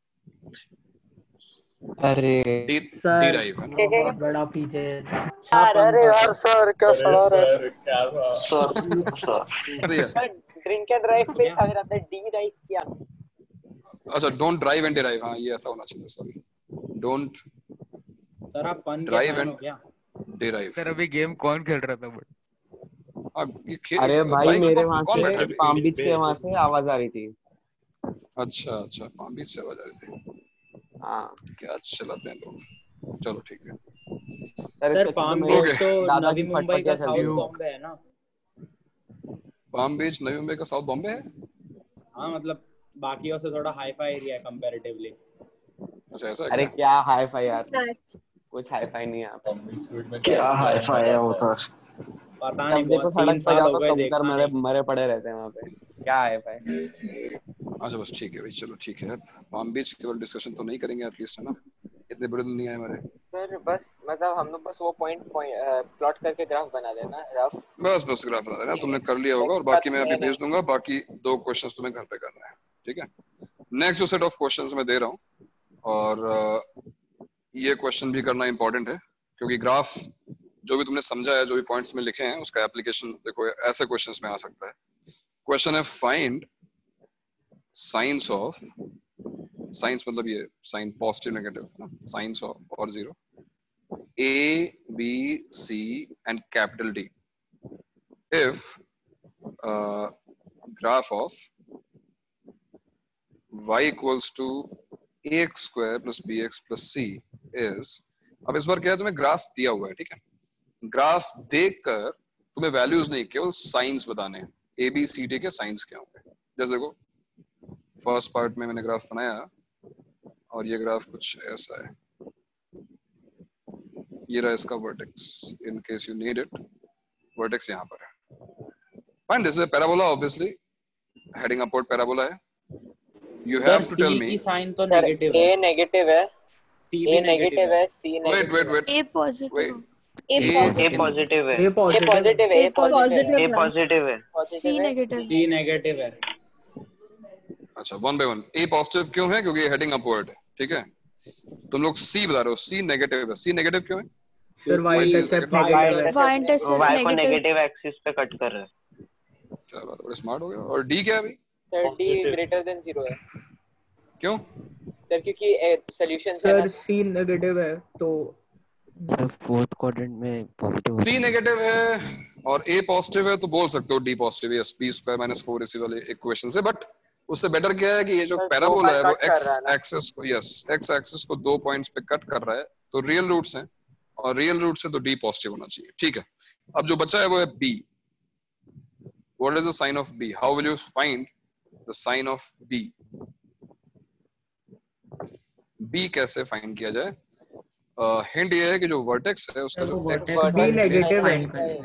अरे सर डिराइव है ना? बहुत बड़ा पीछे। सर अरे यार सर क्या पढ़ा रहे सर क्या था? सर सर अरे यार, ड्रिंक एंड ड्राइव पे था, रहता है डी ड्राइव किया। अच्छा, डोंट ड्राइव एंड डिराइव, हाँ ये ऐसा होना चाहिए, सॉरी, डोंट सर आप पन के ड्राइव फैन एंड हो क्या? डिराइव। सर अभी गेम कौन खेल रहा था? बट हाँ, ये खे- अरे भाई बाइक पे मेरे कौन- वहां कौन बैठा से है? पाम बीच के वहां से आवाज आ रही थी। अच्छा अच्छा, पाम बीच से आवाज आ रही थी। हाँ क्या चलाते हैं लोग, चलो ठीक है। सर सर सच पाम में बीच Okay. तो दादाजी नवी मुंबई का फटफटिया साउथ चल रही बॉम्बे है ना? पाम बीच नवी मुंबई का साउथ बॉम्बे है? हाँ मतलब बाकियों से थोड़ा हाई फाई एरिया है कंपैरेटिवली। अच्छा ऐसा है अरे क्या? क्या हाई फाई यार, कुछ हाई फाई नहीं है यहाँ पे। क्या हाई फाई है उधर? पता नहीं, तब देखो बहुत तीन सड़क पे साल जाओ हो तो गए कबूतर देखा मरे नहीं। मरे पड़े रहते हैं वहाँ पे, क्या हाई फाई। अच्छा बस ठीक है भाई, चलो ठीक है। पाम बीच केवल डिस्कशन तो नहीं करेंगे एटलीस्ट, है ना? इतने बड़े दिन नहीं आए हमारे। सर बस मतलब हम लोग बस वो पॉइंट प्लॉट करके ग्राफ बना देना रफ। बस बस ग्राफ बना देना, तुमने कर लिया होगा और बाकी मैं अभी भेज दूंगा। बाकी दो क्वेश्चंस तुम्हें घर पे करना है, ठीक है। नेक्स्ट जो सेट ऑफ क्वेश्चंस मैं दे रहा हूँ, और ये क्वेश्चन भी करना इंपॉर्टेंट है क्योंकि ग्राफ जो भी तुमने समझा है, जो भी पॉइंट्स में लिखे हैं, उसका एप्लीकेशन देखो ऐसे क्वेश्चंस में आ सकता है। क्वेश्चन है फाइंड साइंस ऑफ, साइंस मतलब ये साइन पॉजिटिव नेगेटिव ना, साइंस ऑफ और zero A, B, C and capital D if uh, graph of y equals to ax square plus bx plus c is, अब इस बार क्या है, तुम्हें ग्राफ दिया हुआ है, ठीक है। ग्राफ देखकर तुम्हें वैल्यूज नहीं, केवल साइंस बताने हैं, ए बी सी डी के साइंस क्या होंगे। जैसे देखो फर्स्ट पार्ट में मैंने ग्राफ बनाया और ये ग्राफ कुछ ऐसा है, ये रहा इसका vertex, in case you need it, vertex यहाँ पर है। Fine, this is a parabola, obviously heading upward parabola है। You have to tell me sign तो नेगेटिव है, ए नेगेटिव है, सी ए नेगेटिव है, C wait negative wait wait A positive A positive है, ए ए पॉजिटिव पॉजिटिव है, ए ए पॉजिटिव पॉजिटिव है, सी नेगेटिव सी नेगेटिव है। अच्छा one by one. A positive क्यों है? क्योंकि हेडिंग अपवर्ड है, ठीक है। तुम लोग सी बता रहे हो, सी नेगेटिव है। सी नेगेटिव क्यों है? सर वाई इंटरसेप्ट नेगेटिव है, वाई इंटरसेप्ट वाई को नेगेटिव नेगेटिव एक्सिस पे कट कर रहा है। क्या बात है, बड़े स्मार्ट हो गए। और डी क्या है भाई? Sir D greater than zero है। क्यों? सर क्योंकि सॉल्यूशंस है सर ना। सी नेगेटिव है तो सर फोर्थ क्वाड्रेंट में पॉजिटिव सी नेगेटिव है और ए पॉजिटिव है तो बोल सकते हो डी पॉजिटिव है, yes, B square minus four इसी वाले इक्वेशन से। बट उससे बेटर क्या है कि ये जो पैराबोला है वो एक्स एक्सिस को, यस, एक्स एक्सिस को दो पॉइंट्स पे कट कर रहा है, तो रियल रूट्स हैं और रियल रूट से तो डी पॉजिटिव होना चाहिए, ठीक है। अब जो बचा है वो है B. What is the sign of B? How will you find the sign of B? B कैसे फाइंड किया जाए? हिंट uh, ये है कि जो वर्टेक्स है उसका जो एक्स बी नेगेटिव है,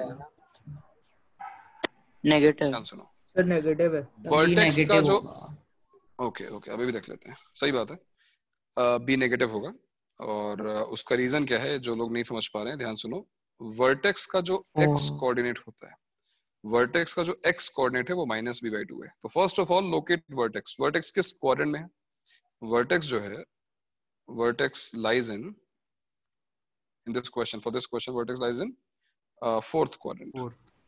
नेगेटिव सुनो सर नेगेटिव है, वर्टेक्स का जो, ओके ओके अभी भी देख लेते हैं, सही बात है, बी नेगेटिव होगा। और uh, उसका रीजन क्या है, जो लोग नहीं समझ पा रहे हैं ध्यान सुनो। वर्टेक्स का जो एक्स कोऑर्डिनेट होता है, वर्टेक्स का जो एक्स कोऑर्डिनेट है वो माइनस बी बाई टू है। तो first of all locate vertex. Vertex किस क्वाड्रेंट में है? वर्टेक्स जो है, vertex lies in in this question, for this question vertex lies in uh, fourth quadrant.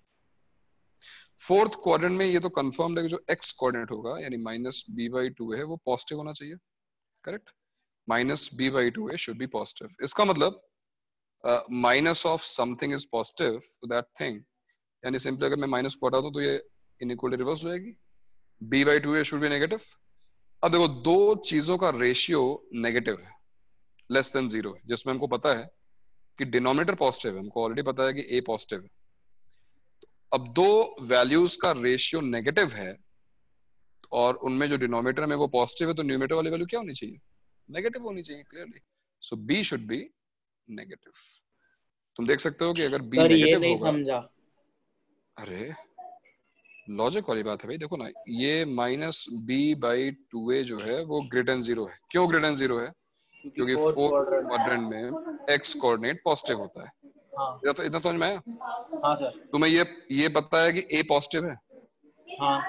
fourth quadrant में ये तो कंफर्म्ड है कि जो x कोऑर्डिनेट होगा यानी माइनस बी बाई टू है वो पॉजिटिव होना चाहिए, correct. Minus B by two है शुड बी पॉजिटिव। इसका मतलब minus of something is positive to that thing, यानी सिंपली अगर मैं माइनस को हटा दूं तो ये इनइक्वालिटी रिवर्स हो जाएगी, b बाई टू है शुड बी नेगेटिव। अब देखो दो चीजों का रेशियो नेगेटिव है, लेस देन जीरो है, जिसमें हमको पता है कि डिनोमिनेटर पॉजिटिव है, हमको ऑलरेडी पता है कि a पॉजिटिव है। अब दो वैल्यूज का रेशियो नेगेटिव है और उनमें जो डिनोमिनेटर में वो पॉजिटिव है, तो न्यूमरेटर वाली वैल्यू क्या होनी चाहिए? नेगेटिव होनी चाहिए, clearly. So b should be negative. तुम देख सकते हो कि अगर b नेगेटिव होगा, समझा, अरे लॉजिक वाली बात है भाई। देखो ना, ये minus B by two A जो है वो ग्रेटर देन जीरो है। क्यों ग्रेटर देन जीरो है? क्योंकि फोर्थ क्वाड्रेंट में एक्स कोऑर्डिनेट पॉजिटिव होता है। हाँ। तो इतना समझ में आया? हाँ सर। तुम्हें ये ये पता है कि ए पॉजिटिव है? हाँ।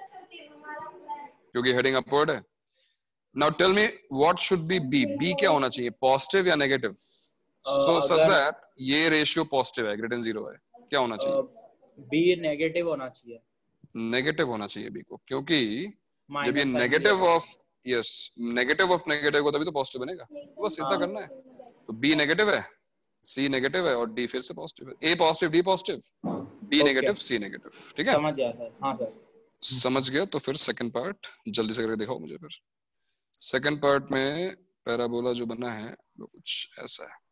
क्योंकि हेडिंग अपवर्ड है। Now tell me what should be B? B क्या होना चाहिए, पॉजिटिव या नेगेटिव? सो सच दैट ये रेशियो पॉजिटिव है, ग्रेटर देन जीरो है, क्या होना चाहिए? बी नेगेटिव होना चाहिए। नेगेटिव होना चाहिए बी को, क्योंकि जब ये negative of, yes, negative of negative को तभी तो पॉजिटिव बनेगा। तो बस इतना करना है। तो बी नेगेटिव है, सी नेगेटिव है और डी फिर से पॉजिटिव है। A positive, D positive, B negative, C negative, ठीक है? समझ गया सर। हाँ सर समझ गया। तो फिर सेकंड पार्ट जल्दी से करके दिखाओ मुझे। फिर सेकंड पार्ट में पैराबोला जो बना है वो कुछ ऐसा है।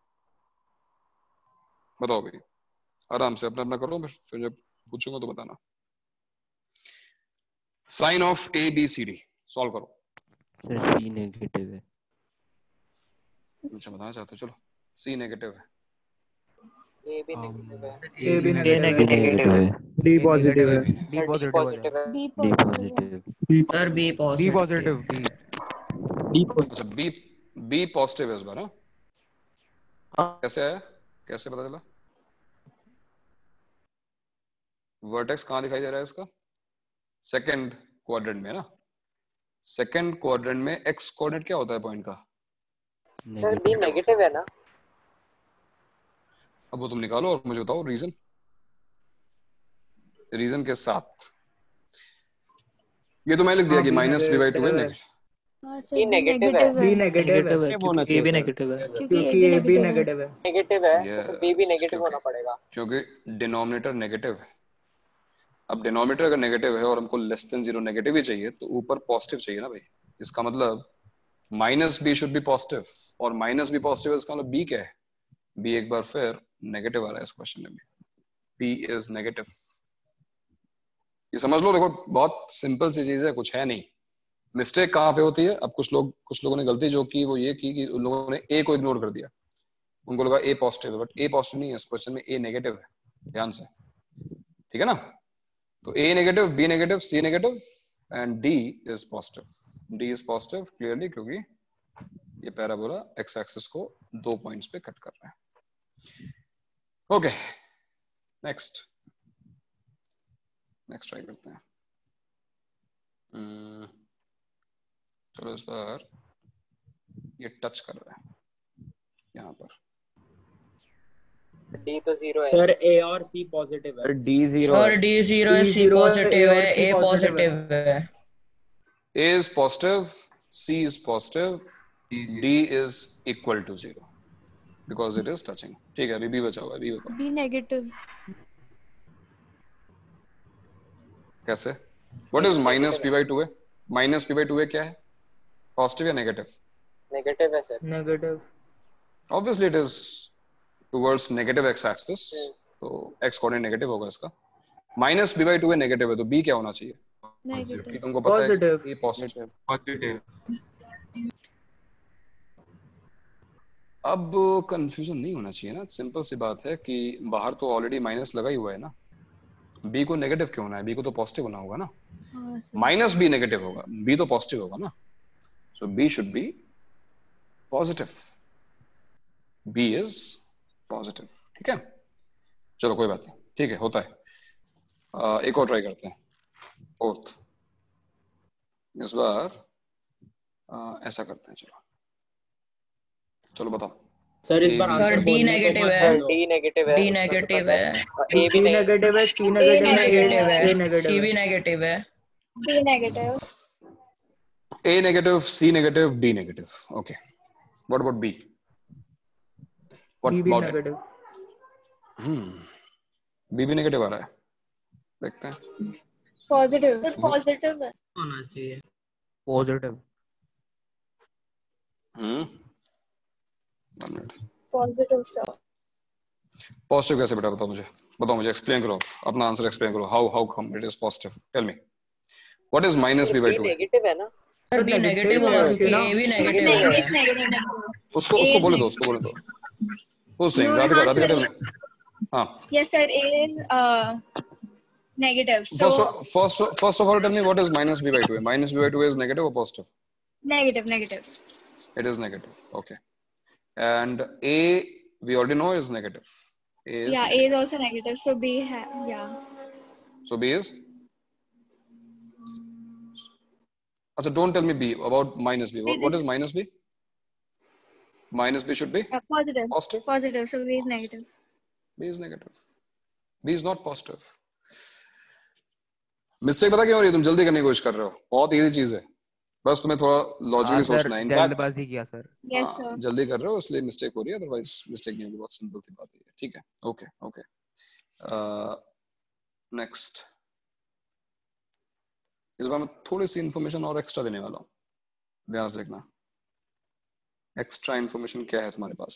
बताओ भाई, आराम से अपना अपना करो, फिर जब पूछूंगा तो बताना। Sign of A B C D solve करो। सर सी नेगेटिव है। अच्छा बताना चाहते हो, चलो। सी नेगेटिव है, ए भी नेगेटिव है, ए भी नेगेटिव है, डी पॉजिटिव है, डी पॉजिटिव है, D positive, sir B positive, D positive, D अच्छा बी बी पॉजिटिव है इस बार। हाँ कैसे आया, कैसे पता चला? वर्टेक्स कहाँ दिखाई दे रहा है इसका? सेकंड क्वाड्रेंट में ना। सेकंड क्वाड्रेंट में एक्स कोऑर्डिनेट क्या होता है पॉइंट का? सर बी नेगेटिव है ना? अब वो तुम निकालो और मुझे बताओ रीजन, रीजन के साथ। ये तो मैं लिख दिया कि माइनस बी बाई टू है नेगेटिव। बी नेगेटिव है। बी नेगेटिव है क्योंकि ए भी नेगेटिव है। क्योंकि ए भी नेगेटिव है। नेगेटिव है तो बी भी नेगेटिव होना पड़ेगा क्योंकि डिनोमिनेटर नेगेटिव है। अब डिनोमिनेटर अगर नेगेटिव है और हमको लेस देन जीरो नेगेटिव ही चाहिए तो ऊपर पॉजिटिव चाहिए ना भाई। इसका मतलब minus B should be positive, और माइनस बी पॉजिटिव है, इसका मतलब बी क्या है? बी एक बार फिर नेगेटिव आ रहा है इस क्वेश्चन में भी। B is negative. ये समझ लो, देखो बहुत सिंपल सी चीज है, कुछ है नहीं। मिस्टेक कहाँ पे होती है? अब कुछ लोग कुछ लोगों ने गलती जो की वो ये की कि उन लोगों ने ए को इग्नोर कर दिया। उनको लगा ए पॉजिटिव है, बट ए पॉजिटिव नहीं है, इस क्वेश्चन में ए नेगेटिव है। ध्यान से, ठीक है ना? तो A negative, B negative, C negative and D is positive. D is positive clearly, क्योंकि ये पैराबोला एक्स एक्सिस को दो पॉइंट्स पे कट कर रहा है। ओके, नेक्स्ट नेक्स्ट ट्राई करते हैं। hmm, चलो इस बार ये टच कर रहा है यहाँ पर। डी तो जीरो है सर, ए और सी पॉजिटिव है। डी जीरो और डी जीरो है, सी पॉजिटिव है, ए पॉजिटिव है। A is positive, C is positive, D is equal to zero because it is touching. ठीक है, अभी B बचा हुआ है, B बताओ। B negative. कैसे? What is minus P by two है? Minus P by two है क्या है? Positive या negative? नेगेटिव है sir. Negative. Obviously it is towards negative x-axis, तो x coordinate negative होगा इसका। Minus B by two है negative है, तो B क्या होना चाहिए? नेगेटिव। तुमको पता है कि पॉजिटिव। पॉजिटिव। अब कंफ्यूजन नहीं होना चाहिए ना, सिंपल सी बात है कि बाहर तो ऑलरेडी माइनस लगा ही हुआ है ना। बी को नेगेटिव क्यों होना है? बी को तो पॉजिटिव होना होगा ना। माइनस बी नेगेटिव होगा, बी तो पॉजिटिव होगा ना। So B should be positive. B is positive, ठीक है। चलो कोई बात नहीं, ठीक है, होता है। आ, एक और ट्राई करते हैं, फोर्थ। इस बार आ, ऐसा करते हैं। चलो चलो बताओ। सर इस बार सर डी नेगेटिव है, डी नेगेटिव है, डी नेगेटिव है, ए भी नेगेटिव है, सी नेगेटिव है, नेगेटिव है, सी भी नेगेटिव है, D negative, A negative, C negative, D negative. Okay, what about B? What about negative? Hmm B भी नेगेटिव आ रहा है, देखते हैं। पॉजिटिव, पॉजिटिव है होना चाहिए, positive. Hmm positive sir. Positive कैसे बेटा? बताओ मुझे, बताओ मुझे, एक्सप्लेन करो अपना आंसर, एक्सप्लेन करो। How how come it is positive? Tell me what is minus B by two? Negative है ना सर, बी नेगेटिव होगा क्योंकि ए भी नेगेटिव है। उसको उसको बोले दो, उसको बोले दो। Who's saying? Radhika, Radhika, tell me. हाँ. Yes sir, A is uh, negative. So first, first, first of all, tell me what is minus b by two? Minus b by two is negative or positive? Negative, negative. It is negative. Okay. And A, we already know is negative. A is yeah, negative. A is also negative. So B, ha yeah. So B is. Achha, don't tell me B about minus B. What, what is minus B? Minus B should be uh, positive. Positive. Positive. So B is negative. B is negative. B is not positive. Mistake पता क्यों हो रही है? तुम जल्दी करने की कोशिश कर रहे हो। बहुत इजी चीज है, बस तुम्हें थोड़ा लॉजिकली सोचना है। इनफैक्ट जल्दबाजी किया सर। यस सर, जल्दी कर रहे हो इसलिए मिस्टेक हो रही है, अदरवाइज मिस्टेक नहीं होगी। बहुत सिंपल सी बात है, ठीक है। Okay okay, next. इस बार मैं थोड़ी सी इंफॉर्मेशन और एक्स्ट्रा देने वाला हूँ, ध्यान से देखना। एक्स्ट्रा इंफॉर्मेशन क्या है तुम्हारे पास?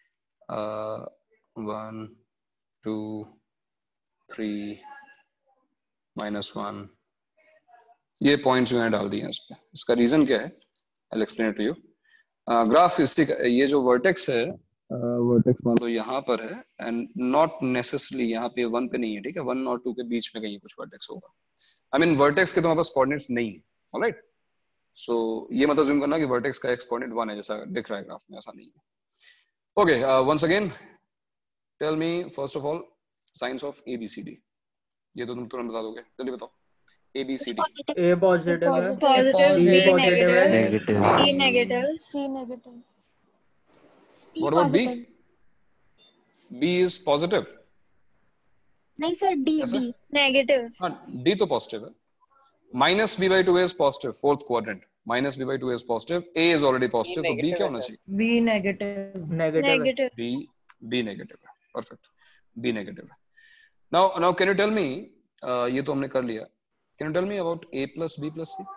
One two three minus one, ये पॉइंट्स मैंने डाल दिए हैं इस पे। इसका रीजन क्या है? I will explain to you. Graph इसी का, ये जो वर्टेक्स है, वर्टेक्स मान लो यहाँ पर है, एंड नॉट नेसेसरली यहाँ पे वन पे नहीं है, ठीक है। वन और टू के बीच में कहीं कुछ वर्टेक्स होगा। आई मीन वर्टेक्स के तुम्हारे पास कोऑर्डिनेट्स नहीं है, ऑलराइट। सो so, ये मतलब जूम करना कि वर्टेक्स का एक्स कोऑर्डिनेट वन है, जैसा दिख रहा है ग्राफ में, ऐसा नहीं है। Okay, uh, once again, tell me first of all signs of A B C D. ये तो तुम तुरंत बता दोगे, जल्दी बताओ. A B C D. A positive है, Positive, B B पॉजिटिव है, negative, Negative. C negative, C negative. E What about B? positive. B is positive. नहीं सर, D कैसे? D negative. हाँ, D तो positive है. Minus B by two is positive. Fourth quadrant. Minus B by two is positive. A is already positive. तो B क्या होना चाहिए? B negative. नेगेटिव है. Negative. B B negative है. Perfect. B negative है. Now now can you tell me? Uh, ये तो हमने कर लिया. Can you tell me about A plus B plus C?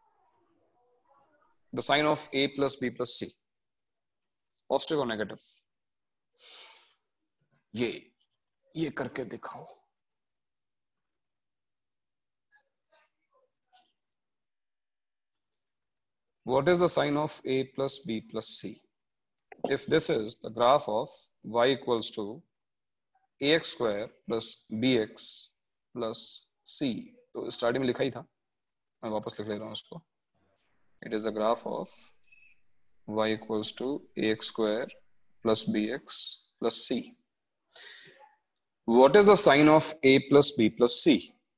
The sign of A plus B plus C. Positive or negative? ये ये करके दिखाओ. What is the sign of A plus B plus C? If this is the graph of y equals to ax square plus bx plus c, तो स्टार्टिंग में लिखा ही था, मैं वापस लिख ले रहा हूँ इसको. It is the graph of y equals to ax square plus bx plus c. What is the sign of A plus B plus C?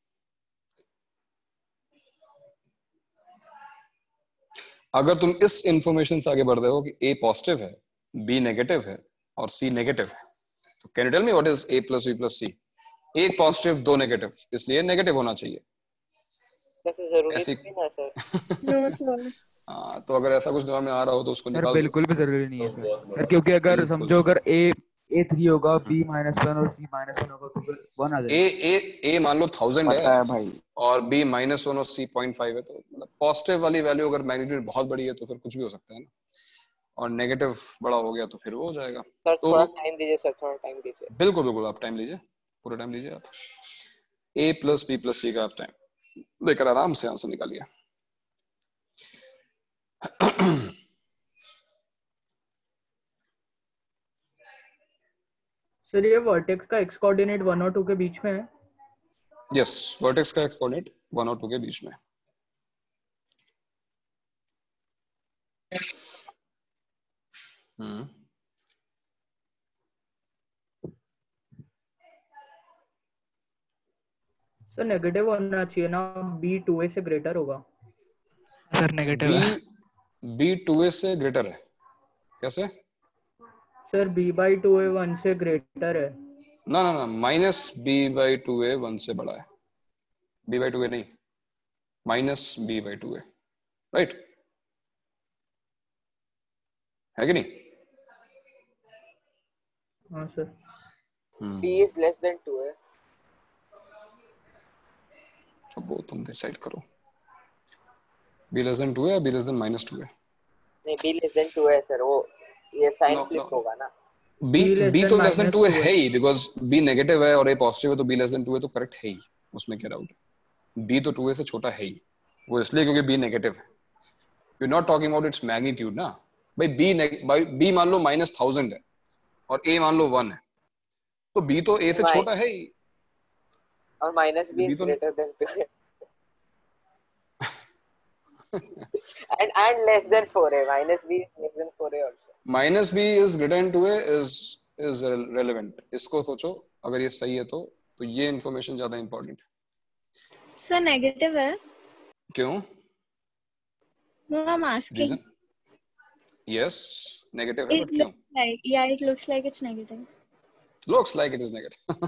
अगर तुम इस इंफॉर्मेशन से आगे बढ़ रहे हो कि A पॉजिटिव है, B नेगेटिव है और C नेगेटिव है, तो can you tell me what is A plus B plus C? एक पॉजिटिव दो नेगेटिव, इसलिए नेगेटिव होना चाहिए. वैसे जरूरी ऐसी नहीं ना सर. No sir. हाँ, तो अगर ऐसा कुछ दिमाग में आ रहा हो तो उसको सर निकाल दो. बिल्कुल भी जरूरी नहीं है सर. सर क्योंकि अगर बिल्कुल. समझो अगर A A थ्री होगा, B माइनस वन और C माइनस वन होगा तो फिर वन आ जाएगा. A A A मान लो थाउजेंड पता है है भाई. और B माइनस वन और C पॉइंट फाइव है, तो मतलब पॉजिटिव वाली वैल्यू अगर मैग्नीट्यूड बहुत बड़ी है तो फिर कुछ भी हो सकता है ना, और नेगेटिव बड़ा हो गया तो फिर वो हो जाएगा. सर तो थोड़ा टाइम दीजिए सर, थोड़ा टाइम दीजिए. बिल्कुल बिल्कुल आप टाइम लीजिए, पूरा टाइम लीजिए आप. A plus B plus C का आप टाइम लेकर आराम से आंसर निकालिए. सर ये वर्टेक्स का एक्स कोऑर्डिनेट वन और टू के बीच में है. यस, वर्टेक्स का एक्स कोऑर्डिनेट वन और टू के बीच में. हम्म सर नेगेटिव होना चाहिए ना, B टू ए से ग्रेटर होगा. सर नेगेटिव है. B B टू ए से ग्रेटर है. कैसे? Sir B by two A one से ग्रेटर है. ना ना ना, minus B by two A one से बड़ा है. B बाई टू ए नहीं, minus B by two A, right है कि नहीं? हाँ sir. B is less than two है. अब वो तुम डिसाइड करो. B less than टू है या B less than minus two है? नहीं, B less than टू है सर. वो ये साइन फ्लिप होगा ना. B B तो लेस देन टू है ही, बिकॉज B नेगेटिव है और A पॉजिटिव है, तो B लेस देन टू है तो करेक्ट है ही, उसमें क्या डाउट है. B तो टू ए से छोटा है ही, वो इसलिए क्योंकि B नेगेटिव है. You are not talking about its magnitude ना भाई. B भाई B मान लो माइनस थाउजेंड है और A मान लो वन है, तो B तो A से छोटा है ही. और माइनस B is greater than two है. and and less than four है. minus B is less than four है also. minus B is greater than two है is is relevant. इसको सोचो, अगर ये सही है तो तो ये इंफॉर्मेशन ज्यादा इंपॉर्टेंट है. सर नेगेटिव है. क्यों? No, I'm asking. Reason? Yes, negative है, It but क्यों? looks like, yeah, it looks like it's negative. Looks like it is negative.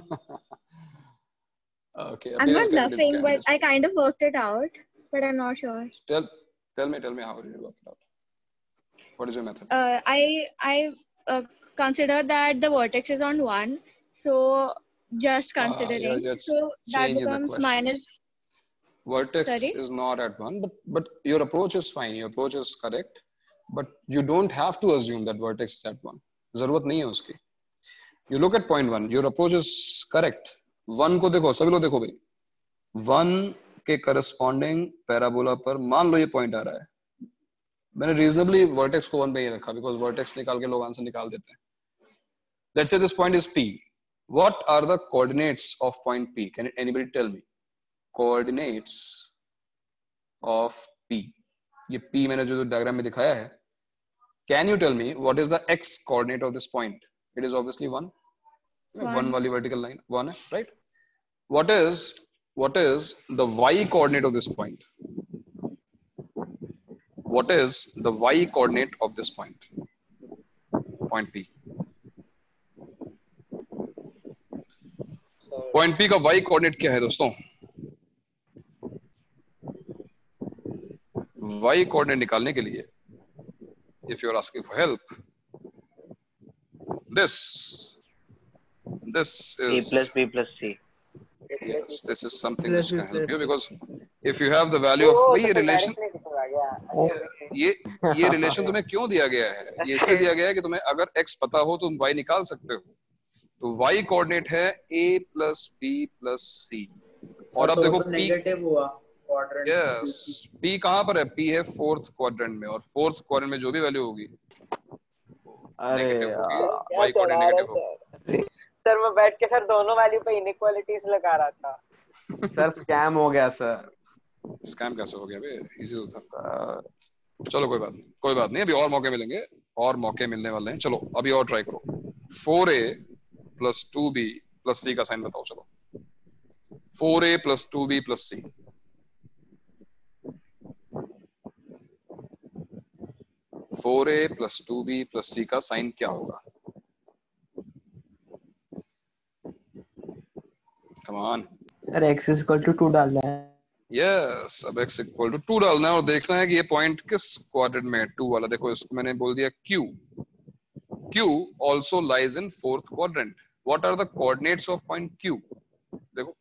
Okay. I'm okay, not let's get bluffing, it. but I kind of worked it out, but I'm not sure. Tell, tell me, tell me how did you work it out? What is your method? Uh, I I uh, consider that the vertex is on one, so just considering, yeah, yeah, so that change the becomes question. minus. Vertex Sorry? is not at one, but but your approach is fine. Your approach is correct, but you don't have to assume that vertex is at one. जरूरत नहीं है उसकी. You look at point one. Your approach is correct. One को देखो, सभी लोग देखो भाई. वन के करस्पॉन्डिंग पैराबोला पर मान लो ये पॉइंट आ रहा है. मैंने रीजनेबली वर्टेक्स को वन पे ही रखा, बिकॉज वर्टेक्स निकाल के लोग आंसर निकाल देते हैं. Let's say this point is P. What are the coordinates of point P? Can anybody tell me? Coordinates of P. ये P मैंने जो डायग्राम में दिखाया है, Can you tell me what is the x coordinate of this point? It is obviously one. One. One वाली vertical line one है, right? What is what is the y coordinate of this point? What is the y coordinate of this point? Point P. Point P का y coordinate क्या है दोस्तों? y coordinate निकालने के लिए, if you are asking for help, this this A is plus B plus C. yes, this is something which can help you because if you have the value of भाई ये relation ये ये relation तुम्हें क्यों दिया गया है? ये इसलिए दिया गया है कि तुम्हें अगर x पता हो तो तुम y निकाल सकते हो. तो y coordinate है a plus b plus c और अब देखो p नेगेटिव हुआ क्वाड्रेंट. यस p कहाँ पर है? p है फोर्थ क्वाड्रेंट में और फोर्थ क्वाड्रेंट में जो भी वैल्यू होगी अरे y कोऑर्डिनेट नेगेटिव होगा. सर मैं बैठ के सर दोनों वैल्यू पे इनइक्वालिटीज लगा रहा था. सर स्कैम हो गया सर. स्कैम कैसे हो गया बे? इजी तो था. चलो कोई बात नहीं, कोई बात नहीं, अभी और मौके मिलेंगे, और मौके मिलने वाले हैं. चलो अभी और ट्राई करो. Four A plus two B plus C का साइन बताओ. चलो four A plus two B plus C. Four A plus two B plus C का साइन क्या होगा? Come on sir x is equal to two डालना है. यस yes, अब x इक्वल टू टू डालना है और देखना है कि ये पॉइंट किस क्वाड्रेंट में है. टू वाला देखो, इसको मैंने बोल दिया q. q also lies in fourth quadrant. What are the coordinates of point q? देखो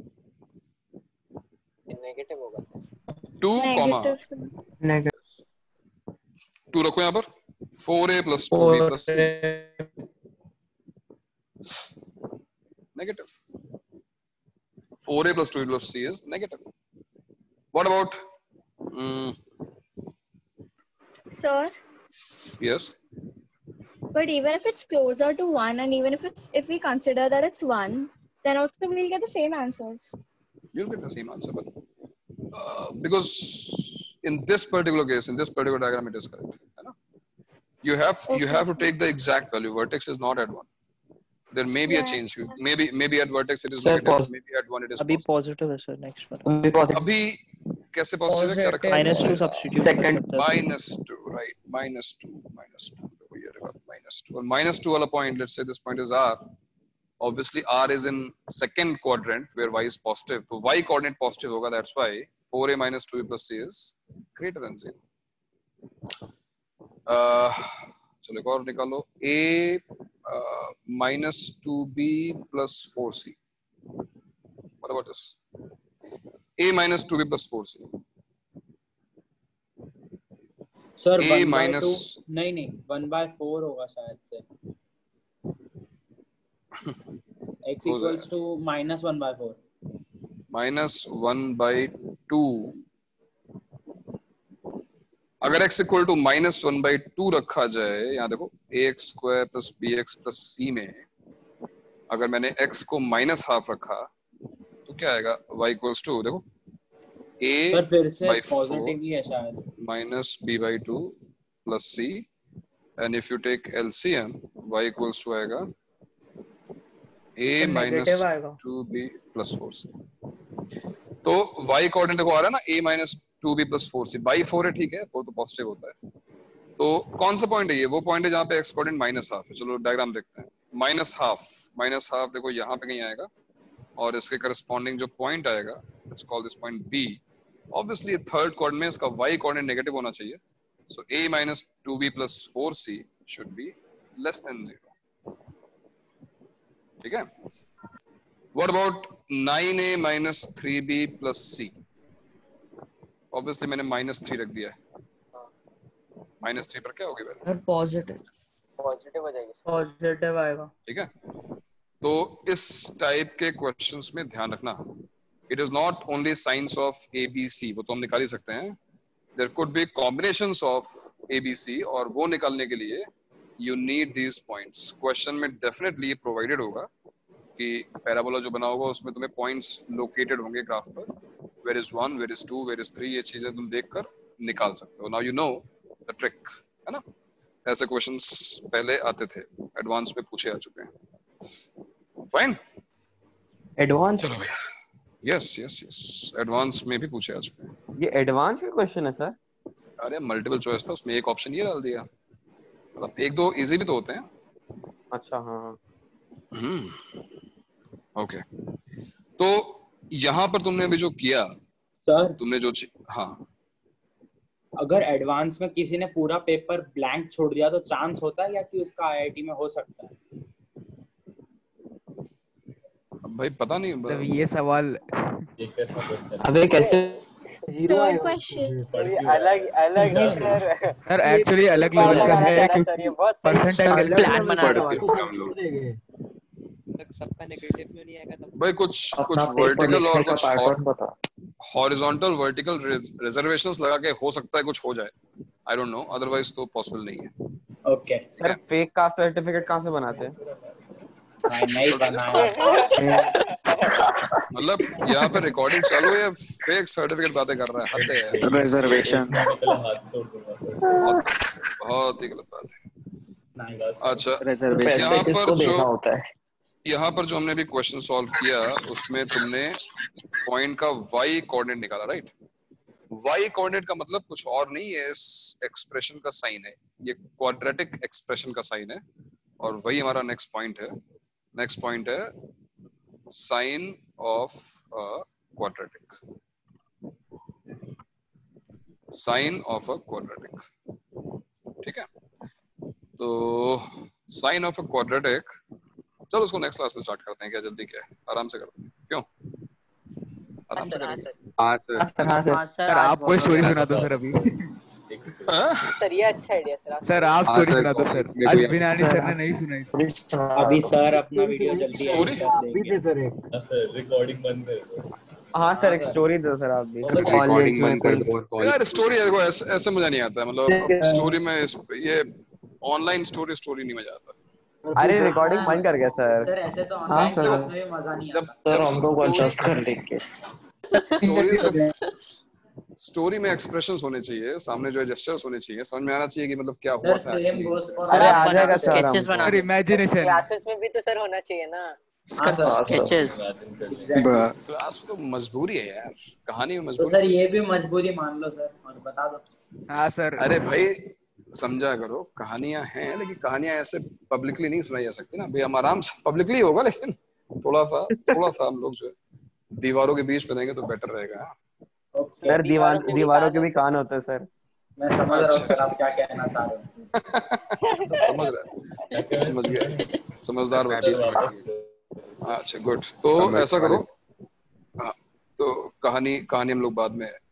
नेगेटिव होगा. टू कॉमा नेगेटिव टू रखो यहाँ पर. Four A plus two B plus C negative. Four A plus two B plus C is negative. What about um, Sir, yes, but even if it's closer to one and even if it's if we consider that it's one, then also we'll get the same answers. You'll get the same answer, but uh, because in this particular case, in this particular diagram, it is correct. You know? You have okay. you have to take the exact value. Vertex is not at one. There may be yeah. a change. Maybe maybe at vertex it is sir, negative. Pos- maybe at one it is अभी positive. positive है sir. Next one. अभी कैसे positive है? क्या रखा है? Minus two substitute. Second. Minus two, right? Minus two, minus two. देखो ये रहा minus two. और minus two वाला point, let's say this point is R. Obviously R is in second quadrant where Y is positive. तो Y coordinate positive होगा. That's why four a minus two b plus c is greater than zero. Uh, चलो एक और निकालो. A uh, minus two b plus four c. What about this? A minus two b plus four c. Sir A one minus by two नहीं नहीं one by four होगा शायद से. X equals to minus one by four. Minus one by two. अगर x equal to minus one by two रखा जाए, यहाँ देखो A X square plus B X plus C में अगर मैंने x को माइनस हाफ रखा तो क्या आएगा? y इक्वल्स टू देखो a फिर से बाई पॉजिटिव ही है शायद. Minus b by two plus c and if you take LCM y equals to आएगा a minus two B plus four c. तो y कोऑर्डिनेट देखो आ रहा है ना, a minus two B plus four C. By four है, ठीक है, फोर तो पॉजिटिव होता है. तो कौन सा पॉइंट है ये? वो पॉइंट है जहाँ पे एक्स कोऑर्डिनेट माइनस हाफ है. चलो डायग्राम देखते हैं. माइनस हाफ माइनस हाफ देखो यहाँ पे कहीं आएगा और इसके करस्पॉन्डिंग जो पॉइंट आएगा, let's call this point B. Obviously third coordinate में इसका y कोऑर्डिनेट नेगेटिव होना चाहिए. So a minus two B plus four C should be less than zero. ठीक है. What about nine A minus three B plus C? Obviously मैंने माइनस थ्री रख दिया है. माइनस थ्री पर क्या होगी वैल्यू? पॉजिटिव पॉजिटिव हो जाएगी. पॉजिटिव आएगा. ठीक है. तो इस टाइप के क्वेश्चंस में ध्यान रखना, it is not only signs of A B C, वो तो हम निकाल ही सकते हैं. There could be combinations of A B C और वो निकालने के लिए you need these points. Question में डेफिनेटली प्रोवाइडेड होगा कि पैराबोला जो बना होगा उसमें तुम्हें पॉइंट्स लोकेटेड होंगे ग्राफ पर. Where is one, where is two, where is three, ये चीजें तुम देखकर निकाल सकते हो. Now you know the trick, है ना. ऐसे क्वेश्चंस पहले आते थे, एडवांस में पूछे आ चुके हैं। फाइन, एडवांस, चलो भैया, यस यस यस, एडवांस में भी पूछे आ चुके हैं। ये एडवांस का क्वेश्चन है सर? अरे मल्टीपल चॉइस था, उसमें एक ऑप्शन ये डाल दिया, मतलब एक दो इजी भी तो होते हैं। अच्छा हाँ। Hmm, okay. तो यहाँ पर तुमने अभी जो किया सर, तुमने जो, हाँ, अगर एडवांस में किसी ने पूरा पेपर ब्लैंक छोड़ दिया तो चांस होता है या कि उसका आईआईटी में हो सकता है? अब भाई पता नहीं, मतलब ये सवाल ये कैसा क्वेश्चन? अबे कैसे जीरो Third question. अलग अलग ही सर। सर एक्चुअली अलग लेवल का है क्योंकि परसेंटाइल प्लान बना रहा सबका नेगेटिव में नहीं आएगा तब भाई कुछ कुछ वर्टिकल और कुछ हॉरिजॉन्टल वर्टिकल रिजर्वेशंस लगा के हो सकता है कुछ हो जाए, आई डोंट नो, अदरवाइज तो पॉसिबल नहीं है। Okay sir, fake caste certificate कहाँ से बनाते हैं? नहीं बनाया। मतलब यहाँ पे रिकॉर्डिंग चालू है, फेक सर्टिफिकेट बातें कर रहा है, हद है। रिजर्वेशन बहुत ही गलत बात है। अच्छा, रिजर्वेशन यहाँ पर जो होता है यहाँ पर जो हमने भी क्वेश्चन सॉल्व किया उसमें तुमने पॉइंट का y कोऑर्डिनेट निकाला, राइट? y कोऑर्डिनेट का मतलब कुछ और नहीं है, इस एक्सप्रेशन का साइन है, ये क्वाड्रेटिक एक्सप्रेशन का साइन है, और वही हमारा नेक्स्ट पॉइंट है। नेक्स्ट पॉइंट है sign of a quadratic, sign of a quadratic, ठीक है? तो साइन ऑफ अ क्वाड्रेटिक, चलो उसको नेक्स्ट क्लास में स्टार्ट करते हैं, क्या जल्दी क्या है, आराम से करते हैं, क्यों? आराम से करेंगे। हाँ सर, हाँ सर, सर आप कोई स्टोरी सुना दो सर अभी। सर ये अच्छा आइडिया सर। सर आप स्टोरी सुना दो सर, आज बिनानी सर ने नहीं सुनाई। अभी सर अपना वीडियो जल्दी स्टोरी भी सर एक सर रिकॉर्डिंग बंद कर। हाँ सर, एक स्टोरी दो सर आप भी। रिकॉर्डिंग बंद कर दो यार, स्टोरी देखो ऐसे ऐसे मजा नहीं आता है, मतलब स्टोरी में ये ऑनलाइन स्टोरी स्टोरी नहीं मजा आता। अरे रिकॉर्डिंग बंद कर गया सर। सर ऐसे तो हाँ ऑनलाइन सर, क्लास में भी मजा नहीं आता। सर हमको कॉन्ट्रास्ट कर देख के स्टोरी स्टोरी में एक्सप्रेशंस होने चाहिए, सामने जो है जेस्चर्स होने चाहिए, समझ में आना चाहिए कि मतलब क्या हुआ था एक्चुअली। अरे आ जाएगा सर, स्केचेस बना सर इमेजिनेशन क्लासेस में भी तो सर होना चाहिए ना, स्केचेस। क्लास में तो मजबूरी है यार, कहानी में तो मजबूरी। सर ये भी मजबूरी मान लो सर और बता दो। हाँ सर। अरे भाई समझा करो, कहानियां हैं लेकिन कहानियां ऐसे पब्लिकली नहीं सुनाई जा सकती ना भाई, हम आराम से पब्लिकली होगा लेकिन थोड़ा सा थोड़ा सा हम लोग जो है दीवारों के बीच में रहेंगे तो बेटर रहेगा। सर दीवार दीवारों के भी कान होते हैं सर। मैं समझ रहा हूँ सर आप क्या कहना चाह रहे हो। समझ रहा है, समझ गए, समझदार बच्चे। अच्छा गुड, तो ऐसा करो, हाँ, तो कहानी कहानी हम लोग बाद में